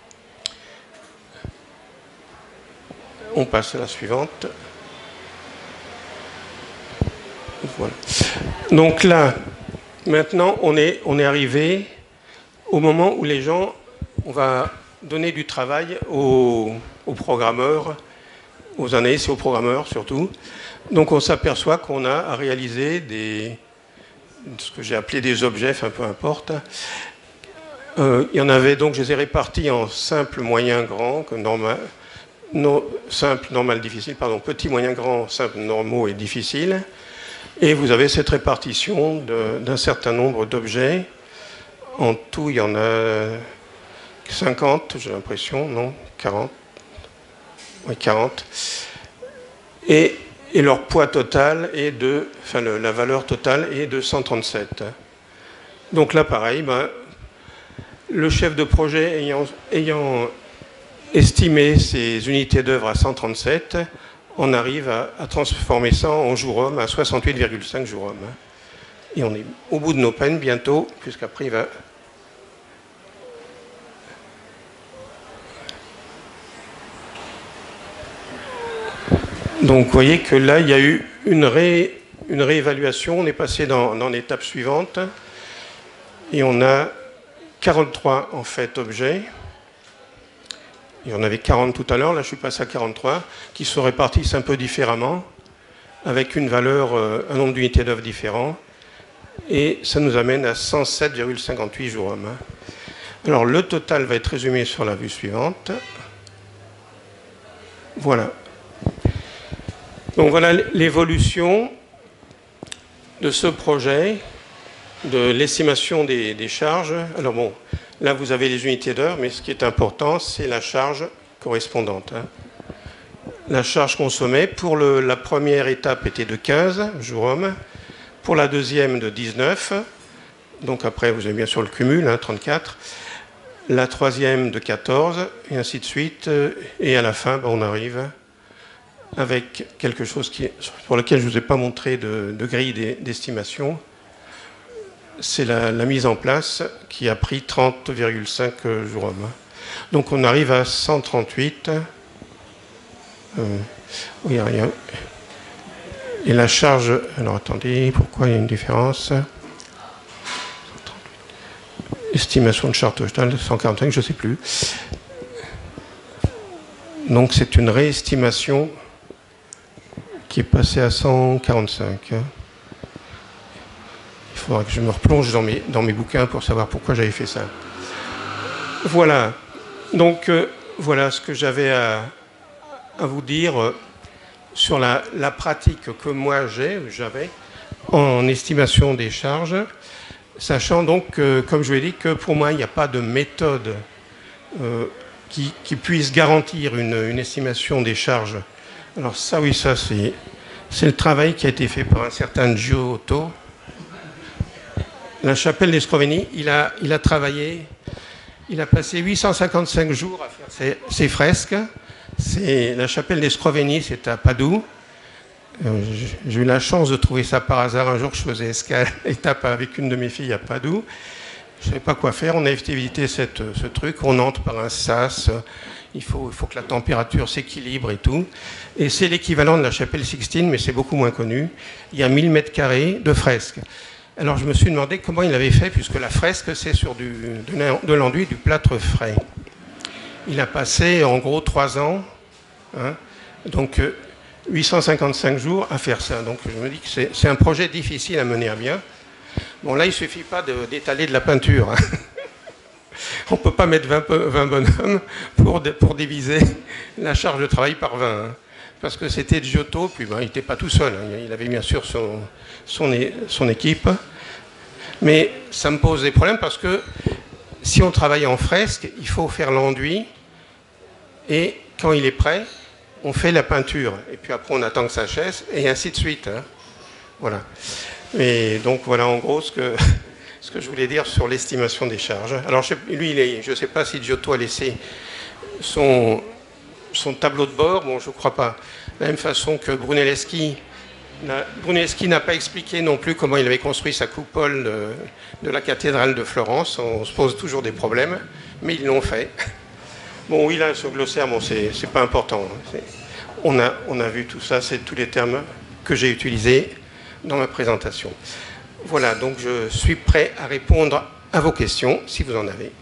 On passe à la suivante. Voilà. Donc là, maintenant, on est arrivé au moment où les gens, on va donner du travail aux programmeurs, aux analystes et aux programmeurs surtout. Donc on s'aperçoit qu'on a à réaliser ce que j'ai appelé des objets, enfin peu importe. Il y en avait donc, je les ai répartis en simple, moyen, grand, normal, simple, normal, difficile, pardon, petit, moyen, grand, simple, normaux et difficile. Et vous avez cette répartition d'un certain nombre d'objets. En tout, il y en a 50, j'ai l'impression, non, 40. Oui, 40. Et leur poids total est la valeur totale est de 137. Donc là, pareil, le chef de projet ayant estimé ses unités d'œuvre à 137, on arrive à transformer ça en jour-homme à 68,5 jours-homme. Et on est au bout de nos peines bientôt, puisqu'après il va... Donc vous voyez que là, il y a eu une réévaluation. On est passé dans l'étape suivante. Et on a 43 en fait objets. Il y en avait 40 tout à l'heure, là je suis passé à 43, qui se répartissent un peu différemment, avec une valeur, un nombre d'unités d'œuvre différent. Et ça nous amène à 107,58 jours-hommes. Alors le total va être résumé sur la vue suivante. Voilà. Donc voilà l'évolution de ce projet, de l'estimation des charges. Alors bon, là vous avez les unités d'heure, mais ce qui est important, c'est la charge correspondante. La charge consommée pour la première étape était de 15 jours-hommes, pour la deuxième de 19, donc après vous avez bien sûr le cumul, 34, la troisième de 14, et ainsi de suite, et à la fin on arrive avec quelque chose pour lequel je ne vous ai pas montré de grille d'estimation. C'est la mise en place qui a pris 30,5 jours-hommes. Donc on arrive à 138. Oui, rien. Et la charge... Alors attendez, pourquoi il y a une différence? Estimation de charge totale, 145, je ne sais plus. Donc c'est une réestimation qui est passée à 145. Il faudra que je me replonge dans mes bouquins pour savoir pourquoi j'avais fait ça. Voilà. Donc, voilà ce que j'avais à vous dire sur la pratique que moi j'avais en estimation des charges, sachant donc, comme je vous l'ai dit, que pour moi, il n'y a pas de méthode qui puisse garantir une estimation des charges. Alors ça, oui, ça, c'est le travail qui a été fait par un certain Giotto. La chapelle d'Escroveni, il a travaillé, il a passé 855 jours à faire ses fresques. La chapelle d'Escroveni, c'est à Padoue. J'ai eu la chance de trouver ça par hasard. Un jour, je faisais étape avec une de mes filles à Padoue. Je ne savais pas quoi faire. On a été visiter ce truc. On entre par un sas. Il faut que la température s'équilibre et tout. Et c'est l'équivalent de la chapelle Sixtine, mais c'est beaucoup moins connu. Il y a 1000 mètres carrés de fresques. Alors je me suis demandé comment il avait fait, puisque la fresque, c'est sur de l'enduit, du plâtre frais. Il a passé en gros 3 ans, donc 855 jours à faire ça. Donc je me dis que c'est un projet difficile à mener à bien. Bon là, il ne suffit pas d'étaler de la peinture. On ne peut pas mettre 20 bonhommes pour diviser la charge de travail par 20. Parce que c'était Giotto, puis il n'était pas tout seul. Il avait bien sûr son équipe. Mais ça me pose des problèmes parce que si on travaille en fresque, il faut faire l'enduit. Et quand il est prêt, on fait la peinture. Et puis après, on attend que ça sèche, et ainsi de suite. Voilà. Et donc, voilà en gros ce que je voulais dire sur l'estimation des charges. Alors, lui, je ne sais pas si Giotto a laissé son tableau de bord. Bon, je ne crois pas. De la même façon que Brunelleschi n'a pas expliqué non plus comment il avait construit sa coupole de la cathédrale de Florence. On se pose toujours des problèmes, mais ils l'ont fait. Bon, oui, là, ce glossaire, bon, c'est pas important. On a vu tout ça, c'est tous les termes que j'ai utilisés dans ma présentation. Voilà, donc je suis prêt à répondre à vos questions, si vous en avez.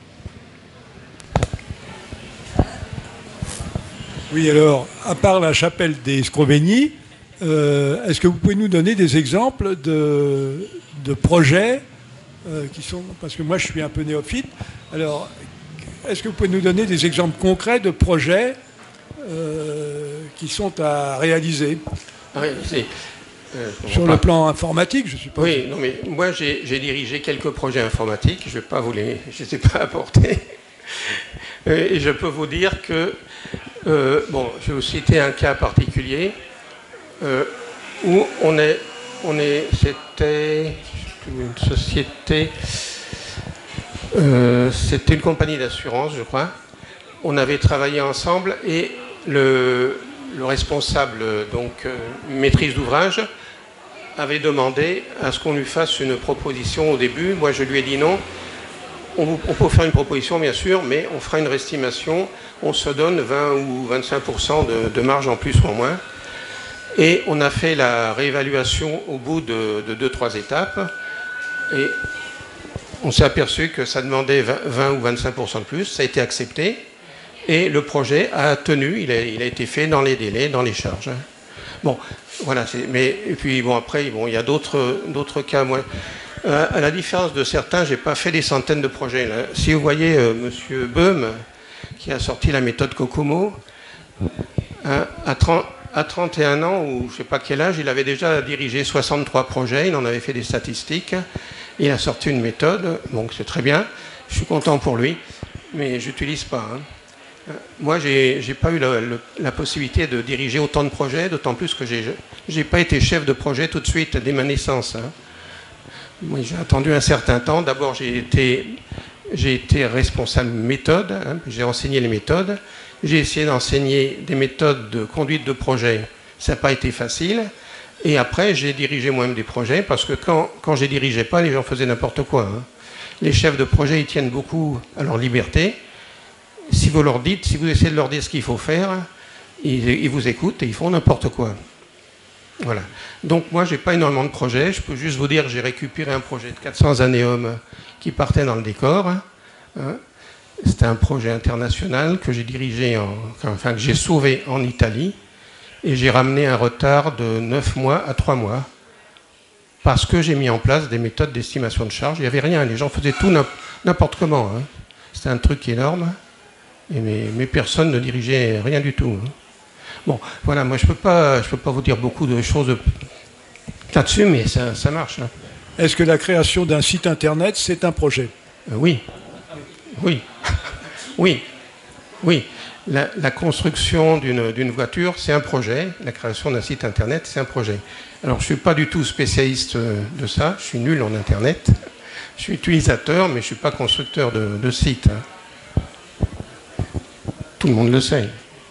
Oui, alors, à part la chapelle des Scrovegni, est-ce que vous pouvez nous donner des exemples de projets qui sont... Parce que moi, je suis un peu néophyte. Alors, est-ce que vous pouvez nous donner des exemples concrets de projets qui sont à réaliser sur le plan informatique, je suppose. Oui, non, mais moi, j'ai dirigé quelques projets informatiques. Je ne vais pas vous les ai pas apportés. Et je peux vous dire que... bon, je vais vous citer un cas particulier où c'était une société, c'était une compagnie d'assurance, je crois. On avait travaillé ensemble et le responsable, donc maîtrise d'ouvrage, avait demandé à ce qu'on lui fasse une proposition au début. Moi, je lui ai dit non. On peut faire une proposition, bien sûr, mais on fera une estimation. On se donne 20 ou 25% de marge en plus ou en moins. Et on a fait la réévaluation au bout de 2-3 étapes. Et on s'est aperçu que ça demandait 20 ou 25% de plus. Ça a été accepté. Et le projet a tenu. Il a été fait dans les délais, dans les charges. Bon, voilà. Et puis, bon, après, bon, il y a d'autres cas. Moi, à la différence de certains, je n'ai pas fait des centaines de projets. Là. Si vous voyez M. Böhm, qui a sorti la méthode Kokomo, à 31 ans, ou je ne sais pas quel âge, il avait déjà dirigé 63 projets, il en avait fait des statistiques, il a sorti une méthode, donc c'est très bien, je suis content pour lui, mais je n'utilise pas. Hein. Moi, je n'ai pas eu la possibilité de diriger autant de projets, d'autant plus que je n'ai pas été chef de projet tout de suite dès ma naissance. Hein. Moi, j'ai attendu un certain temps. D'abord, j'ai été responsable méthode, hein, j'ai enseigné les méthodes. J'ai essayé d'enseigner des méthodes de conduite de projet. Ça n'a pas été facile. Et après, j'ai dirigé moi-même des projets parce que quand je ne dirigeais pas, les gens faisaient n'importe quoi. Hein. Les chefs de projet, ils tiennent beaucoup à leur liberté. Si vous leur dites, si vous essayez de leur dire ce qu'il faut faire, ils vous écoutent et ils font n'importe quoi. Voilà. Donc moi, je n'ai pas énormément de projets. Je peux juste vous dire que j'ai récupéré un projet de 400 anéomes qui partait dans le décor. Hein. C'était un projet international que j'ai dirigé, que j'ai sauvé en Italie. Et j'ai ramené un retard de 9 mois à 3 mois. Parce que j'ai mis en place des méthodes d'estimation de charge. Il n'y avait rien. Les gens faisaient tout n'importe comment. Hein. C'était un truc énorme. Mais personne ne dirigeait rien du tout. Hein. Bon, voilà, moi je peux pas vous dire beaucoup de choses là-dessus, mais ça marche. Hein. Est-ce que la création d'un site internet, c'est un projet ? Oui. Oui. La construction d'une voiture, c'est un projet. La création d'un site internet, c'est un projet. Alors, je ne suis pas du tout spécialiste de ça. Je suis nul en internet. Je suis utilisateur, mais je ne suis pas constructeur de site. Hein. Tout le monde le sait.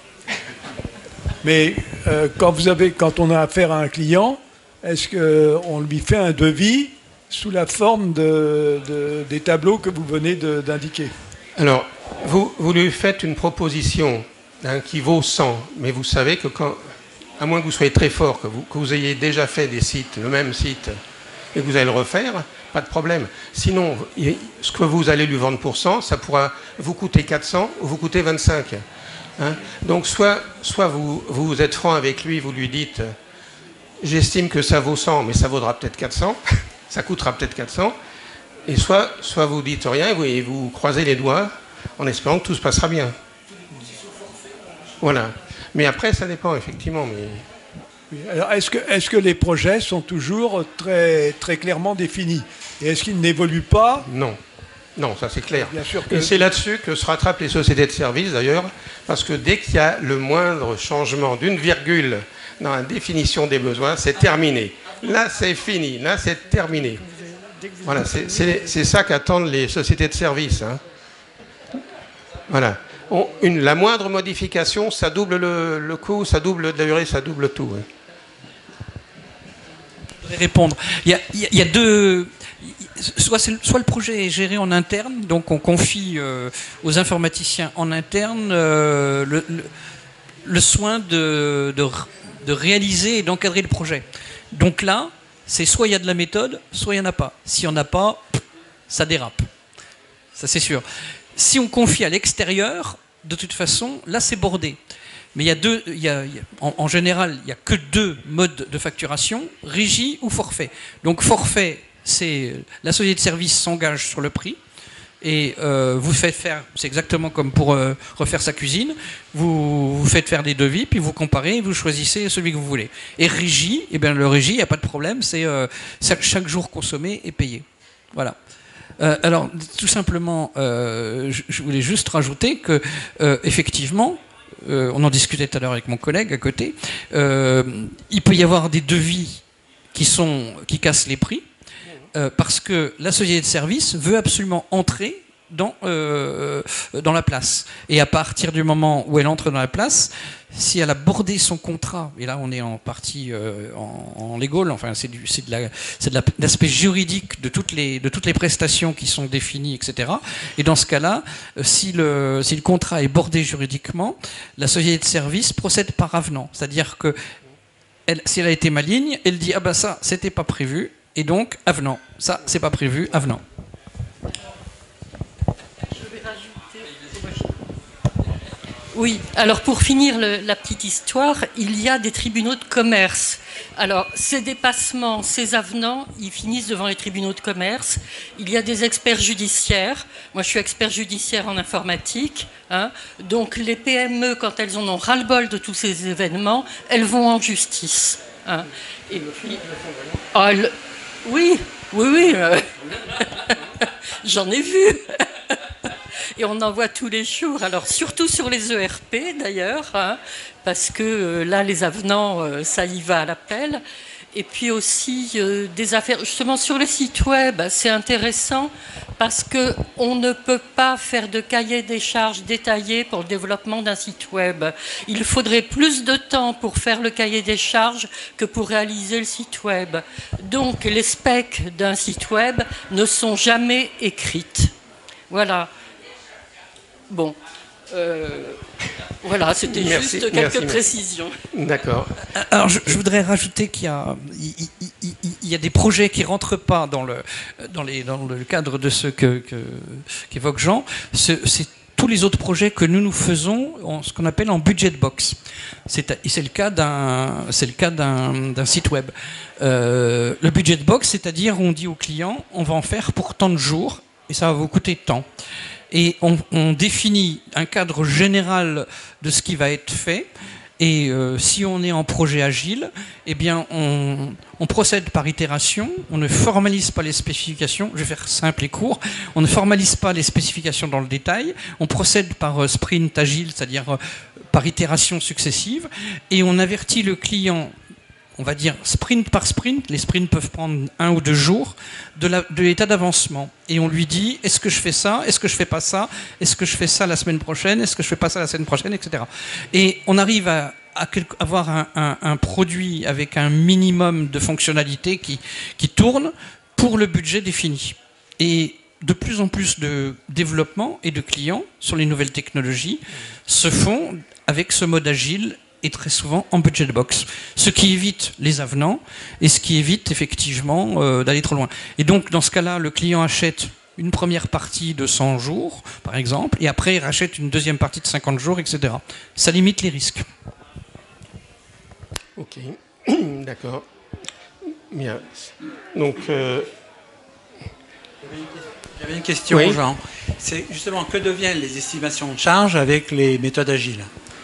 Mais quand on a affaire à un client, est-ce qu'on lui fait un devis sous la forme des tableaux que vous venez d'indiquer ? Alors, vous lui faites une proposition qui vaut 100, mais vous savez que à moins que vous soyez très fort, que vous ayez déjà fait des sites, le même site, et que vous allez le refaire, pas de problème. Sinon, ce que vous allez lui vendre pour 100, ça pourra vous coûter 400 ou vous coûter 25. Hein. Donc, soit vous êtes franc avec lui, vous lui dites « j'estime que ça vaut 100, mais ça vaudra peut-être 400, ça coûtera peut-être 400 », et soit vous dites rien et vous croisez les doigts en espérant que tout se passera bien. Voilà. Mais après, ça dépend, effectivement. Mais... Alors, est-ce que les projets sont toujours très, très clairement définis ? Et est-ce qu'ils n'évoluent pas ? Non. Non, ça c'est clair. Bien sûr que... Et c'est là-dessus que se rattrapent les sociétés de services, d'ailleurs, parce que dès qu'il y a le moindre changement d'une virgule dans la définition des besoins, c'est terminé. Là, c'est fini. Là, c'est terminé. Voilà, c'est ça qu'attendent les sociétés de services. Hein. Voilà. La moindre modification, ça double le coût, ça double la durée, ça double tout. Hein. Je voudrais répondre. Il y a deux... Soit le projet est géré en interne, donc on confie aux informaticiens en interne le soin de réaliser et d'encadrer le projet. Donc là, c'est soit il y a de la méthode, soit il n'y en a pas. S'il n'y en a pas, ça dérape. Ça, c'est sûr. Si on confie à l'extérieur, de toute façon, là, c'est bordé. Mais en général, il n'y a que 2 modes de facturation, régie ou forfait. Donc forfait, c'est la société de service s'engage sur le prix et vous faites faire, c'est exactement comme pour refaire sa cuisine, vous faites faire des devis, puis vous comparez et vous choisissez celui que vous voulez. Et régie, eh bien, le régie, il n'y a pas de problème, c'est chaque jour consommé et payé. Voilà. Alors, tout simplement, je voulais juste rajouter que, effectivement, on en discutait tout à l'heure avec mon collègue à côté, il peut y avoir des devis qui cassent les prix, parce que la société de service veut absolument entrer dans la place. Et à partir du moment où elle entre dans la place, si elle a bordé son contrat, et là on est en partie en legal, enfin c'est de l'aspect juridique de toutes les prestations qui sont définies, etc. Et dans ce cas-là, si le contrat est bordé juridiquement, la société de service procède par avenant. C'est-à-dire que si elle a été maligne, elle dit ah ben ça c'était pas prévu, et donc avenant. Ça c'est pas prévu, avenant. Oui, alors pour finir la petite histoire, il y a des tribunaux de commerce. Alors, ces dépassements, ces avenants, ils finissent devant les tribunaux de commerce. Il y a des experts judiciaires. Moi, je suis expert judiciaire en informatique. Hein. Donc, les PME, quand elles en ont ras-le-bol de tous ces événements, elles vont en justice. Hein. Et puis, oui. J'en ai vu. Et on en voit tous les jours, alors surtout sur les ERP d'ailleurs, hein, parce que là les avenants, ça y va à l'appel. Et puis aussi des affaires, justement sur le site web, c'est intéressant parce qu'on ne peut pas faire de cahier des charges détaillé pour le développement d'un site web. Il faudrait plus de temps pour faire le cahier des charges que pour réaliser le site web. Donc les specs d'un site web ne sont jamais écrites. Voilà. Bon, voilà, c'était juste quelques précisions. D'accord. Alors, je voudrais rajouter qu'il y a des projets qui ne rentrent pas dans le cadre de ce qu'évoque Jean. C'est tous les autres projets que nous faisons, ce qu'on appelle en budget box. C'est le cas d'un site web. Le budget box, c'est-à-dire on dit au client, on va en faire pour tant de jours et ça va vous coûter tant. Et on définit un cadre général de ce qui va être fait. Et si on est en projet agile, eh bien on procède par itération, on ne formalise pas les spécifications, je vais faire simple et court, on ne formalise pas les spécifications dans le détail, on procède par sprint agile, c'est-à-dire par itération successive, et on avertit le client, on va dire sprint par sprint, les sprints peuvent prendre 1 ou 2 jours, de l'état d'avancement. Et on lui dit, est-ce que je fais ça, est-ce que je fais pas ça, est-ce que je fais ça la semaine prochaine, est-ce que je fais pas ça la semaine prochaine, etc. Et on arrive à avoir un produit avec un minimum de fonctionnalités qui tourne pour le budget défini. Et de plus en plus de développement et de clients sur les nouvelles technologies se font avec ce mode agile et très souvent en budget box, ce qui évite les avenants et ce qui évite effectivement d'aller trop loin. Et donc dans ce cas-là, le client achète une première partie de 100 jours, par exemple, et après il rachète une deuxième partie de 50 jours, etc. Ça limite les risques. Ok, d'accord. Bien. Donc... J'avais une question, oui. Jean. C'est justement, que deviennent les estimations de charges avec les méthodes agiles ?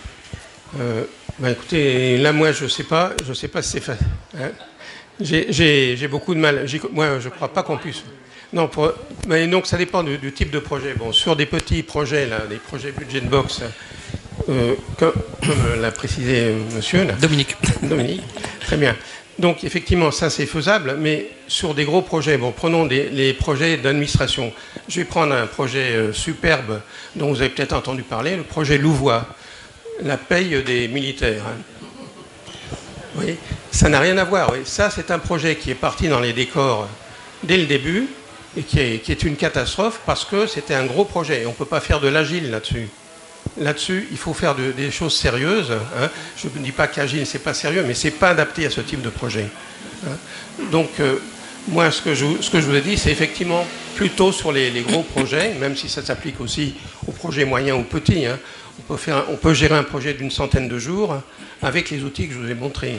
Écoutez, là, moi, je sais pas si c'est facile. Hein. J'ai beaucoup de mal. Moi, je ne crois pas qu'on puisse. Non, mais donc, ça dépend du type de projet. Bon, sur des petits projets, là, des projets budget box, comme l'a précisé monsieur. Là. Dominique, très bien. Donc, effectivement, ça, c'est faisable, mais sur des gros projets, bon, prenons les projets d'administration. Je vais prendre un projet superbe dont vous avez peut-être entendu parler, le projet Louvois. La paye des militaires. Hein. Oui, ça n'a rien à voir. Oui. Ça, c'est un projet qui est parti dans les décors dès le début et qui est une catastrophe parce que c'était un gros projet. On ne peut pas faire de l'agile là-dessus. là-dessus, il faut faire des choses sérieuses. Hein. Je ne dis pas qu'Agile, c'est pas sérieux, mais c'est pas adapté à ce type de projet. Hein. Donc, moi, ce que je vous ai dit, c'est effectivement plutôt sur les gros projets, même si ça s'applique aussi aux projets moyens ou petits. Hein. On peut gérer un projet d'une centaine de jours avec les outils que je vous ai montrés.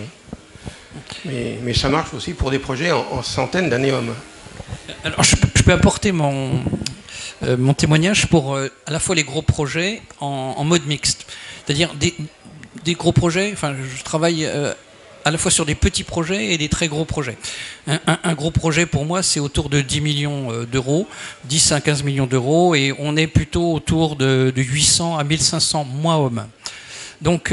Mais ça marche aussi pour des projets en centaines d'années-hommes. Alors, je peux apporter mon témoignage pour à la fois les gros projets en mode mixte. C'est-à-dire des gros projets, enfin, je travaille à la fois sur des petits projets et des très gros projets. Un gros projet, pour moi, c'est autour de 10 millions d'euros, 10 à 15 millions d'euros, et on est plutôt autour de 800 à 1500 mois-hommes. Donc,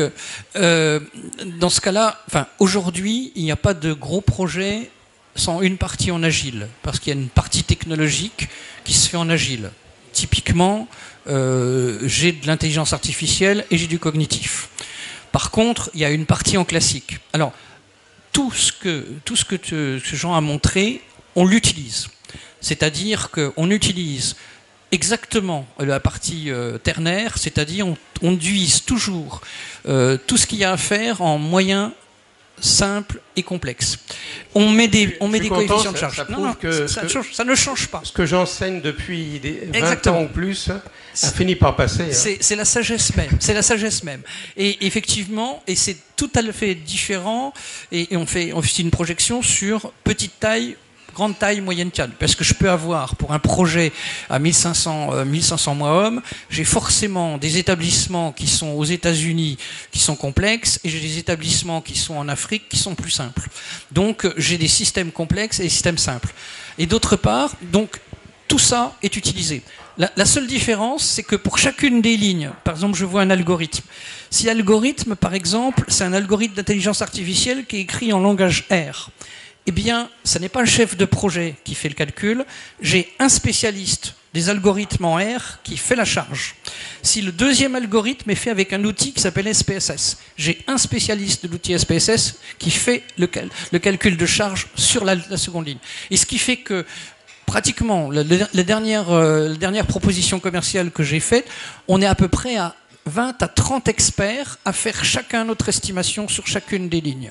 dans ce cas-là, enfin, aujourd'hui, il n'y a pas de gros projet sans une partie en agile, parce qu'il y a une partie technologique qui se fait en agile. Typiquement, j'ai de l'intelligence artificielle et j'ai du cognitif. Par contre, il y a une partie en classique. Alors, tout ce que Jean a montré, on l'utilise. C'est-à-dire qu'on utilise exactement la partie ternaire, c'est-à-dire on utilise toujours tout ce qu'il y a à faire en moyen, simple et complexe. On met des coefficients de charge. Ça ne change pas. Ce que j'enseigne depuis 20 ans ou plus a fini par passer. C'est la sagesse même. C'est la sagesse même. Et effectivement, et c'est tout à fait différent. Et on fait une projection sur petite taille, grande taille, moyenne taille. Parce que je peux avoir, pour un projet à 1500 mois-hommes, j'ai forcément des établissements qui sont aux États-Unis qui sont complexes, et j'ai des établissements qui sont en Afrique qui sont plus simples. Donc, j'ai des systèmes complexes et des systèmes simples. Et d'autre part, donc, tout ça est utilisé. La seule différence, c'est que pour chacune des lignes, par exemple, je vois un algorithme. Si l'algorithme, par exemple, c'est un algorithme d'intelligence artificielle qui est écrit en langage R, eh bien, ce n'est pas un chef de projet qui fait le calcul, j'ai un spécialiste des algorithmes en R qui fait la charge. Si le deuxième algorithme est fait avec un outil qui s'appelle SPSS, j'ai un spécialiste de l'outil SPSS qui fait le calcul de charge sur la seconde ligne. Et ce qui fait que, pratiquement, la dernière proposition commerciale que j'ai faite, on est à peu près à 20 à 30 experts à faire chacun notre estimation sur chacune des lignes.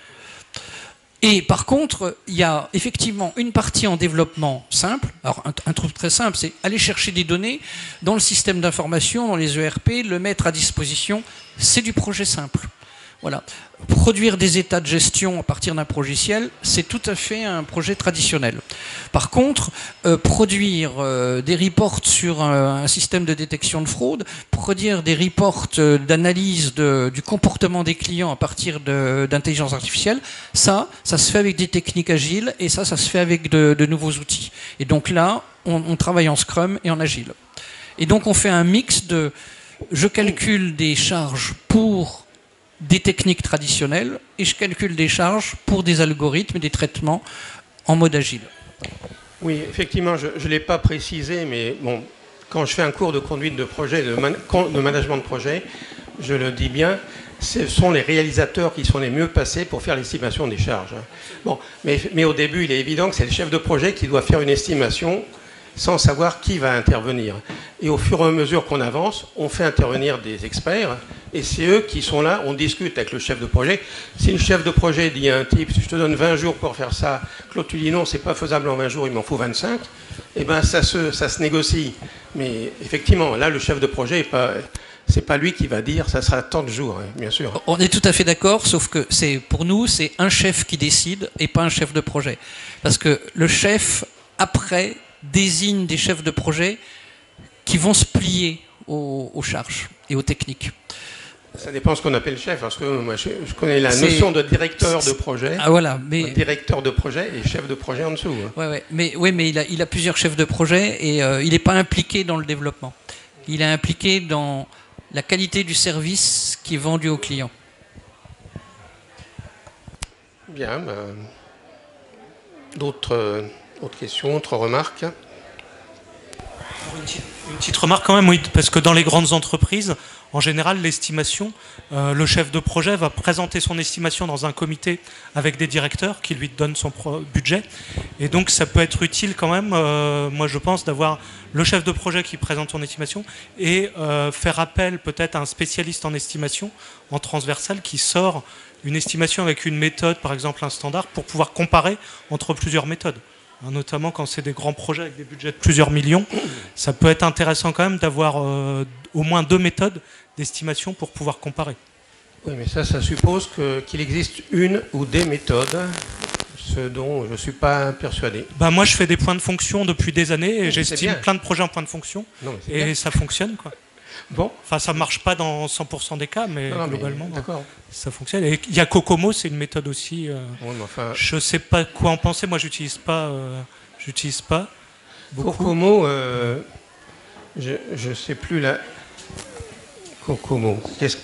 Et par contre, il y a effectivement une partie en développement simple. Alors, un truc très simple, c'est aller chercher des données dans le système d'information, dans les ERP, le mettre à disposition. C'est du projet simple. Voilà. Produire des états de gestion à partir d'un logiciel, c'est tout à fait un projet traditionnel. Par contre, produire des reports sur un système de détection de fraude, produire des reports d'analyse du comportement des clients à partir d'intelligence artificielle, ça se fait avec des techniques agiles, et ça se fait avec de nouveaux outils. Et donc là, on travaille en Scrum et en Agile. Et donc on fait un mix de je calcule des charges pour des techniques traditionnelles et je calcule des charges pour des algorithmes et des traitements en mode agile. Oui, effectivement, je ne l'ai pas précisé, mais bon, quand je fais un cours de conduite de projet, de management de projet, je le dis bien, ce sont les réalisateurs qui sont les mieux placés pour faire l'estimation des charges. Bon, mais au début, il est évident que c'est le chef de projet qui doit faire une estimation sans savoir qui va intervenir. Et au fur et à mesure qu'on avance, on fait intervenir des experts, et c'est eux qui sont là, on discute avec le chef de projet. Si le chef de projet dit à un type, si je te donne 20 jours pour faire ça, Claude, tu dis non, c'est pas faisable en 20 jours, il m'en faut 25, eh ben ça se négocie. Mais effectivement, là, le chef de projet, c'est pas lui qui va dire, ça sera tant de jours, hein, bien sûr. On est tout à fait d'accord, sauf que pour nous, c'est un chef qui décide et pas un chef de projet. Parce que le chef, après, désigne des chefs de projet qui vont se plier aux charges et aux techniques. Ça dépend ce qu'on appelle chef, parce que moi je connais la notion de directeur de projet. Ah voilà, mais directeur de projet et chef de projet en dessous. Ouais, mais il a plusieurs chefs de projet et il n'est pas impliqué dans le développement. Il est impliqué dans la qualité du service qui est vendu au client. Bien, d'autres questions, autres remarques? Une petite remarque quand même, oui, parce que dans les grandes entreprises, en général, l'estimation, le chef de projet va présenter son estimation dans un comité avec des directeurs qui lui donnent son budget. Et donc, ça peut être utile quand même, moi je pense, d'avoir le chef de projet qui présente son estimation et faire appel peut-être à un spécialiste en estimation, en transversal, qui sort une estimation avec une méthode, par exemple un standard, pour pouvoir comparer entre plusieurs méthodes. Notamment quand c'est des grands projets avec des budgets de plusieurs millions, ça peut être intéressant quand même d'avoir au moins 2 méthodes d'estimation pour pouvoir comparer. Oui, mais ça suppose qu'il existe une ou des méthodes, ce dont je ne suis pas persuadé. Bah moi, je fais des points de fonction depuis des années et C'est j'estime bien. plein de projets en points de fonction. Non, mais Et bien. ça fonctionne, quoi. Bon, Enfin, ça ne marche pas dans 100% des cas, mais non, mais globalement, d'accord. ça fonctionne. Et il y a Kokomo, c'est une méthode aussi. Oui, mais enfin, Je ne sais pas quoi en penser. Moi, j'utilise pas beaucoup. Kokomo, je ne sais plus la... Kokomo,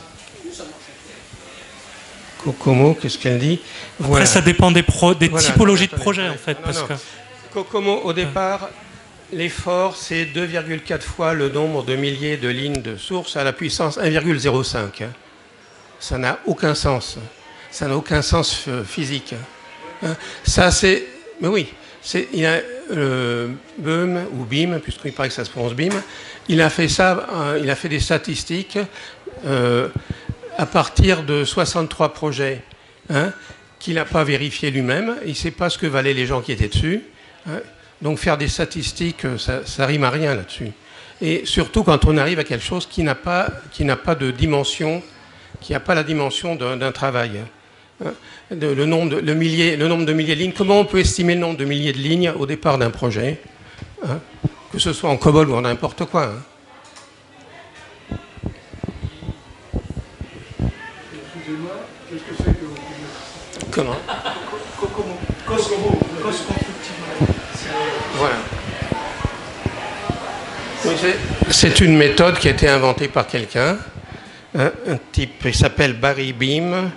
Kokomo, qu'est-ce qu'elle dit? Après, Voilà. ça dépend des Voilà, typologies de attendez, projets, en attendez. fait. Non, Parce non. que Kokomo, au départ, l'effort, c'est 2,4 fois le nombre de milliers de lignes de source à la puissance 1,05. Ça n'a aucun sens. Ça n'a aucun sens physique. Hein. Ça, c'est... Mais oui, il a BIM, ou BIM, puisqu'il paraît que ça se prononce BIM, il a fait ça, il a fait des statistiques à partir de 63 projets hein, qu'il n'a pas vérifié lui-même. Il ne sait pas ce que valaient les gens qui étaient dessus. Hein. Donc faire des statistiques, ça rime à rien là-dessus. Et surtout quand on arrive à quelque chose qui n'a pas de dimension, qui n'a pas la dimension d'un travail. Hein. Le nombre de milliers de lignes. Comment on peut estimer le nombre de milliers de lignes au départ d'un projet hein, que ce soit en COBOL ou en n'importe quoi. Hein. Excusez-moi, qu'est-ce que c'est que... Comment Kokomo. Voilà. Oui, c'est une méthode qui a été inventée par quelqu'un, un type, il s'appelle Barry Beam.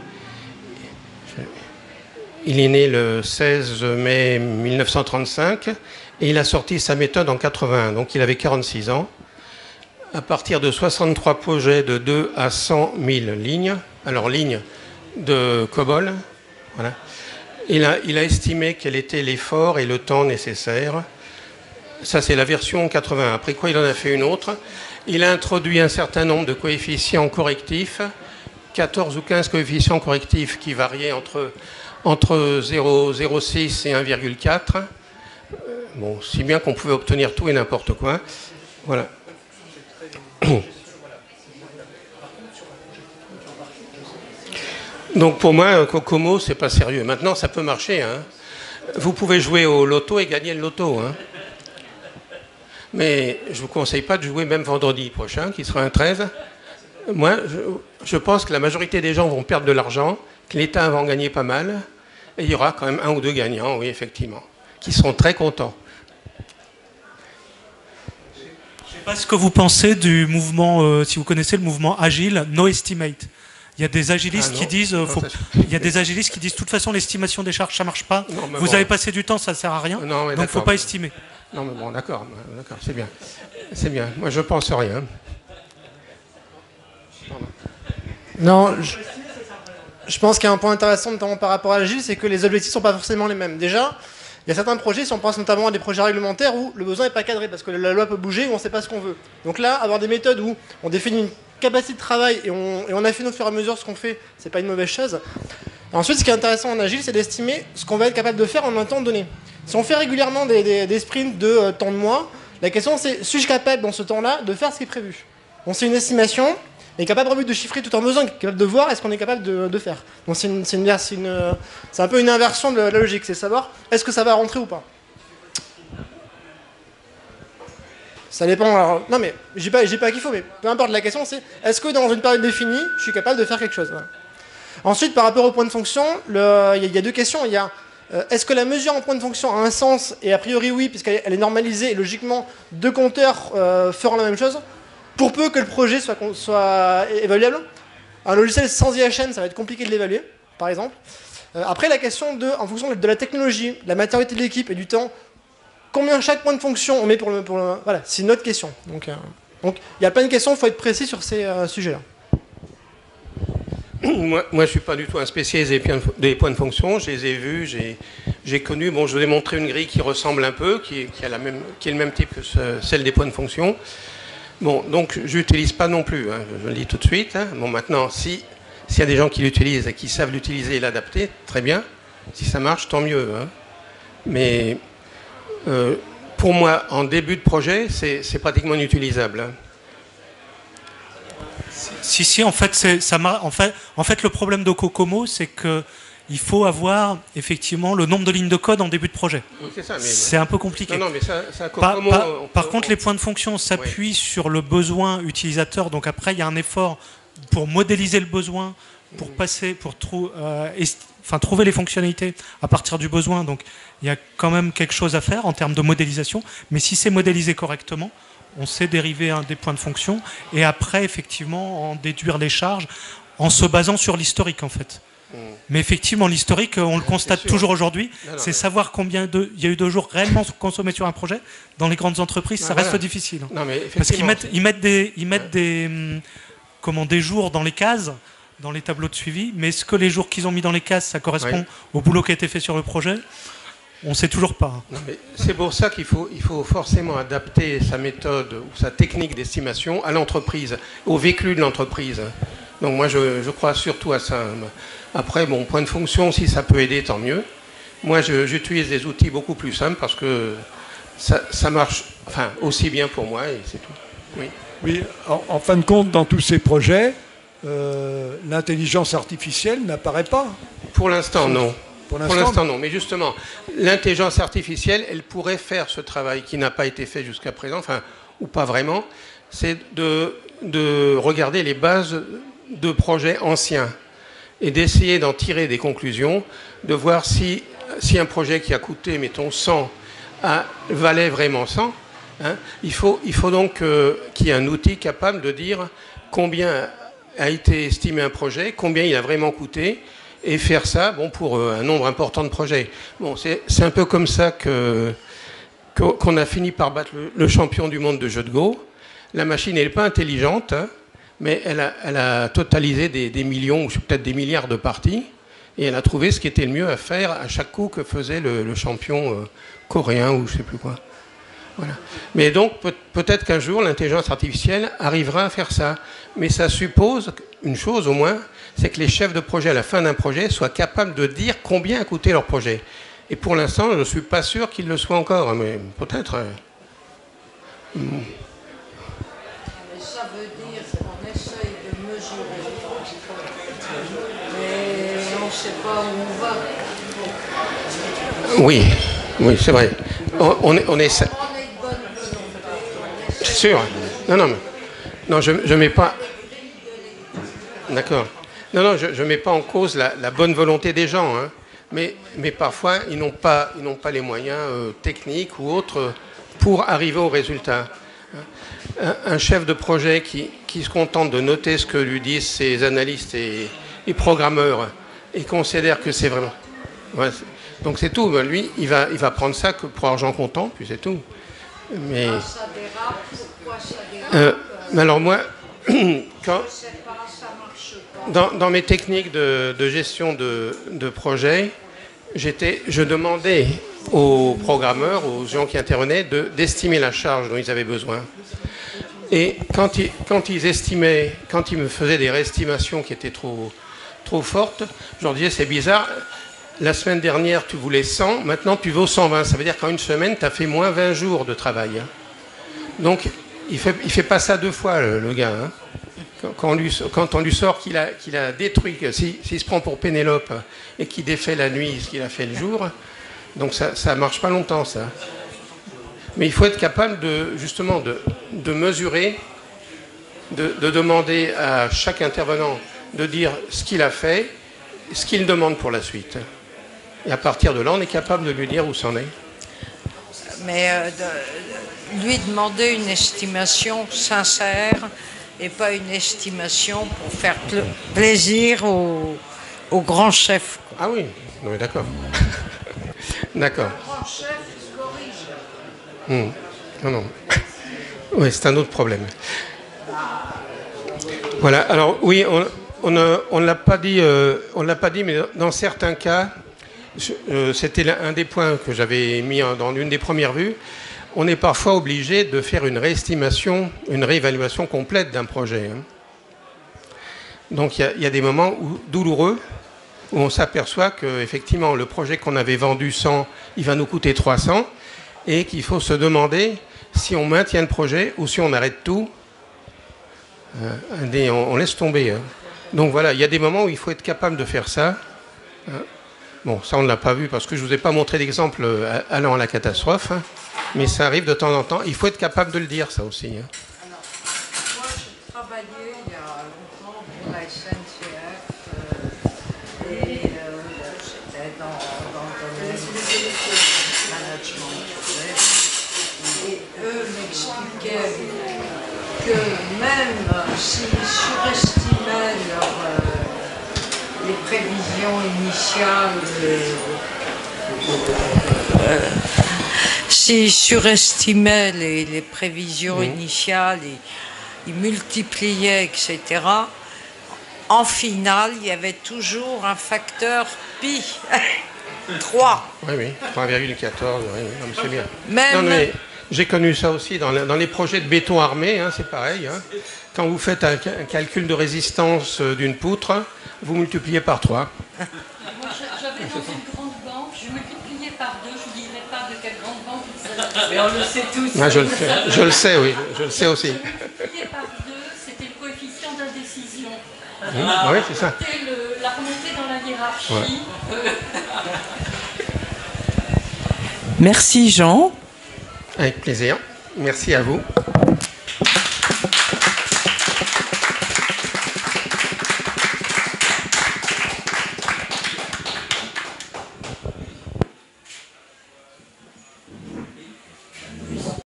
Il est né le 16 mai 1935 et il a sorti sa méthode en 81, donc il avait 46 ans. À partir de 63 projets de 2 à 100 000 lignes, alors lignes de COBOL, voilà. Il a estimé quel était l'effort et le temps nécessaire. Ça, c'est la version 81. Après quoi, il en a fait une autre. Il a introduit un certain nombre de coefficients correctifs, 14 ou 15 coefficients correctifs qui variaient entre 0,06 et 1,4. Bon, si bien qu'on pouvait obtenir tout et n'importe quoi. Voilà. Donc pour moi, Kokomo, c'est pas sérieux. Maintenant, ça peut marcher. Hein. Vous pouvez jouer au loto et gagner le loto. Hein. Mais je ne vous conseille pas de jouer même vendredi prochain, qui sera un 13. Moi, je pense que la majorité des gens vont perdre de l'argent, que l'État va en gagner pas mal, et il y aura quand même 1 ou 2 gagnants, oui, effectivement, qui seront très contents. je ne sais pas ce que vous pensez du mouvement, si vous connaissez le mouvement agile, No Estimate. Il y a des agilistes qui disent, il y a des agilistes qui disent, de toute façon, l'estimation des charges, ça marche pas. Non, vous bon. avez passé du temps, ça ne sert à rien. Non, mais donc, faut pas estimer. Non, mais bon, d'accord, c'est bien. C'est bien. Moi, je pense rien. Non, je pense qu'il y a un point intéressant, notamment par rapport à l'agile, c'est que les objectifs ne sont pas forcément les mêmes. Déjà, il y a certains projets, si on pense notamment à des projets réglementaires, où le besoin n'est pas cadré, parce que la loi peut bouger, ou on ne sait pas ce qu'on veut. Donc là, avoir des méthodes où on définit une capacité de travail et on affine au fur et à mesure ce qu'on fait, c'est pas une mauvaise chose. Ensuite, ce qui est intéressant en agile, c'est d'estimer ce qu'on va être capable de faire en un temps donné. Si on fait régulièrement des sprints de tant de mois, la question c'est, suis-je capable dans ce temps-là de faire ce qui est prévu? On sait une estimation, mais capable de chiffrer tout en mesure, capable de voir est-ce qu'on est capable de faire. Donc c'est un peu une inversion de la logique, c'est savoir est-ce que ça va rentrer ou pas. Ça dépend. Alors, non mais j'ai pas qu'il faut, mais peu importe, la question c'est est-ce que dans une période définie, je suis capable de faire quelque chose. Voilà. Ensuite, par rapport au point de fonction, il y a 2 questions. Il y a est-ce que la mesure en point de fonction a un sens? Et a priori oui, puisqu'elle est normalisée et logiquement 2 compteurs feront la même chose. Pour peu que le projet soit évaluable. Un logiciel sans IHN, ça va être compliqué de l'évaluer, par exemple. Après, la question en fonction de la technologie, de la maturité de l'équipe et du temps, combien chaque point de fonction on met pour le voilà, c'est une autre question. Donc il y a plein de questions, il faut être précis sur ces sujets-là. Moi, je ne suis pas du tout un spécialiste des points de fonction. Je les ai vus, j'ai connu. Bon, je vous ai montré une grille qui ressemble un peu, qui est le même type que celle des points de fonction. Bon, donc je n'utilise pas non plus, hein, je le dis tout de suite. Hein. Bon, maintenant, s'il y a des gens qui l'utilisent et qui savent l'utiliser et l'adapter, très bien. Si ça marche, tant mieux. Hein. Mais pour moi, en début de projet, c'est pratiquement inutilisable. Hein. Si, en fait, le problème de Kokomo, c'est qu'il faut avoir effectivement le nombre de lignes de code en début de projet. Oui, c'est ça. C'est un peu compliqué. Non, mais ça Kokomo, par contre, les points de fonction s'appuient sur le besoin utilisateur. Donc après, il y a un effort pour modéliser le besoin, pour trouver les fonctionnalités à partir du besoin. Donc il y a quand même quelque chose à faire en termes de modélisation. Mais si c'est modélisé correctement, on sait dériver des points de fonction et après, effectivement, en déduire les charges en se basant sur l'historique, en fait. Mais effectivement, l'historique, on le constate toujours aujourd'hui, c'est savoir combien il y a eu de jours réellement consommés sur un projet. Dans les grandes entreprises, ça reste difficile. Non, mais parce qu'ils mettent des jours dans les cases, dans les tableaux de suivi, mais est-ce que les jours qu'ils ont mis dans les cases, ça correspond au boulot qui a été fait sur le projet ? On ne sait toujours pas. C'est pour ça qu'il faut forcément adapter sa méthode ou sa technique d'estimation à l'entreprise, au vécu de l'entreprise. Donc moi, je crois surtout à ça. Après, bon, point de fonction, si ça peut aider, tant mieux. Moi, j'utilise des outils beaucoup plus simples parce que ça marche aussi bien pour moi et c'est tout. Oui, en fin de compte, dans tous ces projets, l'intelligence artificielle n'apparaît pas. Pour l'instant, non. Pour l'instant, non. Mais justement, l'intelligence artificielle, elle pourrait faire ce travail qui n'a pas été fait jusqu'à présent, ou pas vraiment, c'est de regarder les bases de projets anciens et d'essayer d'en tirer des conclusions, de voir si un projet qui a coûté, mettons, 100, valait vraiment 100. Hein, il faut donc qu'il y ait un outil capable de dire combien a été estimé un projet, combien il a vraiment coûté, et faire ça pour un nombre important de projets. Bon, c'est un peu comme ça qu'on a fini par battre le champion du monde de jeu de Go. La machine n'est pas intelligente, hein, mais elle a totalisé des millions ou peut-être des milliards de parties, et elle a trouvé ce qui était le mieux à faire à chaque coup que faisait le champion coréen ou je ne sais plus quoi. Voilà. Mais donc, peut-être qu'un jour, l'intelligence artificielle arrivera à faire ça. Mais ça suppose une chose au moins, c'est que les chefs de projet, à la fin d'un projet, soient capables de dire combien a coûté leur projet. Et pour l'instant, je ne suis pas sûr qu'ils le soient encore, mais peut-être. Mais ça veut dire qu'on essaye de mesurer, mais on ne sait pas où on va. Oui, c'est vrai. On essaie. C'est sûr. Non, je mets pas. D'accord. Non, je mets pas en cause la bonne volonté des gens, hein. Mais parfois ils n'ont pas les moyens techniques ou autres pour arriver au résultat. Un chef de projet qui se contente de noter ce que lui disent ses analystes et programmeurs et considère que c'est vraiment. Ouais, donc c'est tout. Lui, il va prendre ça que pour argent comptant, puis c'est tout. Mais ça dérape, pourquoi ça dérape mais alors moi, dans mes techniques de gestion de projet, je demandais aux programmeurs, aux gens qui intervenaient, d'estimer la charge dont ils avaient besoin. Et quand ils me faisaient des réestimations qui étaient trop fortes, je leur disais c'est bizarre. La semaine dernière, tu voulais 100, maintenant tu vaux 120. Ça veut dire qu'en une semaine, tu as fait moins 20 jours de travail. Donc, il fait pas ça deux fois, le gars. Hein. Quand on lui sort qu'il a détruit, s'il se prend pour Pénélope et qu'il défait la nuit ce qu'il a fait le jour, donc ça marche pas longtemps, ça. Mais il faut être capable justement de mesurer, de demander à chaque intervenant de dire ce qu'il a fait, ce qu'il demande pour la suite. Et à partir de là, on est capable de lui dire où c'en est. Mais lui demander une estimation sincère et pas une estimation pour faire plaisir au grand chef. Ah oui, d'accord. D'accord. Le grand chef, il corrige. Non, non. Oui, c'est un autre problème. Voilà. Alors oui, on ne l'a pas dit, mais dans certains cas, c'était un des points que j'avais mis dans l'une des premières vues. On est parfois obligé de faire une réestimation, une réévaluation complète d'un projet. Donc il y a des moments douloureux où on s'aperçoit qu'effectivement le projet qu'on avait vendu 100, il va nous coûter 300 et qu'il faut se demander si on maintient le projet ou si on arrête tout. On laisse tomber. Donc voilà, il y a des moments où il faut être capable de faire ça. Bon, ça on ne l'a pas vu parce que je ne vous ai pas montré d'exemple allant à la catastrophe, mais ça arrive de temps en temps. Il faut être capable de le dire, ça aussi. Alors, moi j'ai travaillé il y a longtemps pour la SNCF et j'étais dans le domaine du management. Et eux m'expliquaient que même s'ils surestimaient les prévisions initiales, s'ils surestimaient les prévisions initiales, ils multipliaient, etc., en finale, il y avait toujours un facteur pi. 3. Oui, 3,14, oui, c'est bien. Même... Non, mais j'ai connu ça aussi dans les projets de béton armé, c'est pareil. Quand vous faites un calcul de résistance d'une poutre, vous multipliez par 3. Moi, j'avais dans une grande banque, je multipliais par 2, je ne dirais pas de quelle grande banque il s'agit. Mais on le sait tous. Je le sais, oui, je le sais aussi. Multiplier par 2, c'était le coefficient d'indécision. Oui, c'est ça. C'était la remontée dans la hiérarchie. Ouais. Merci Jean. Avec plaisir. Merci à vous.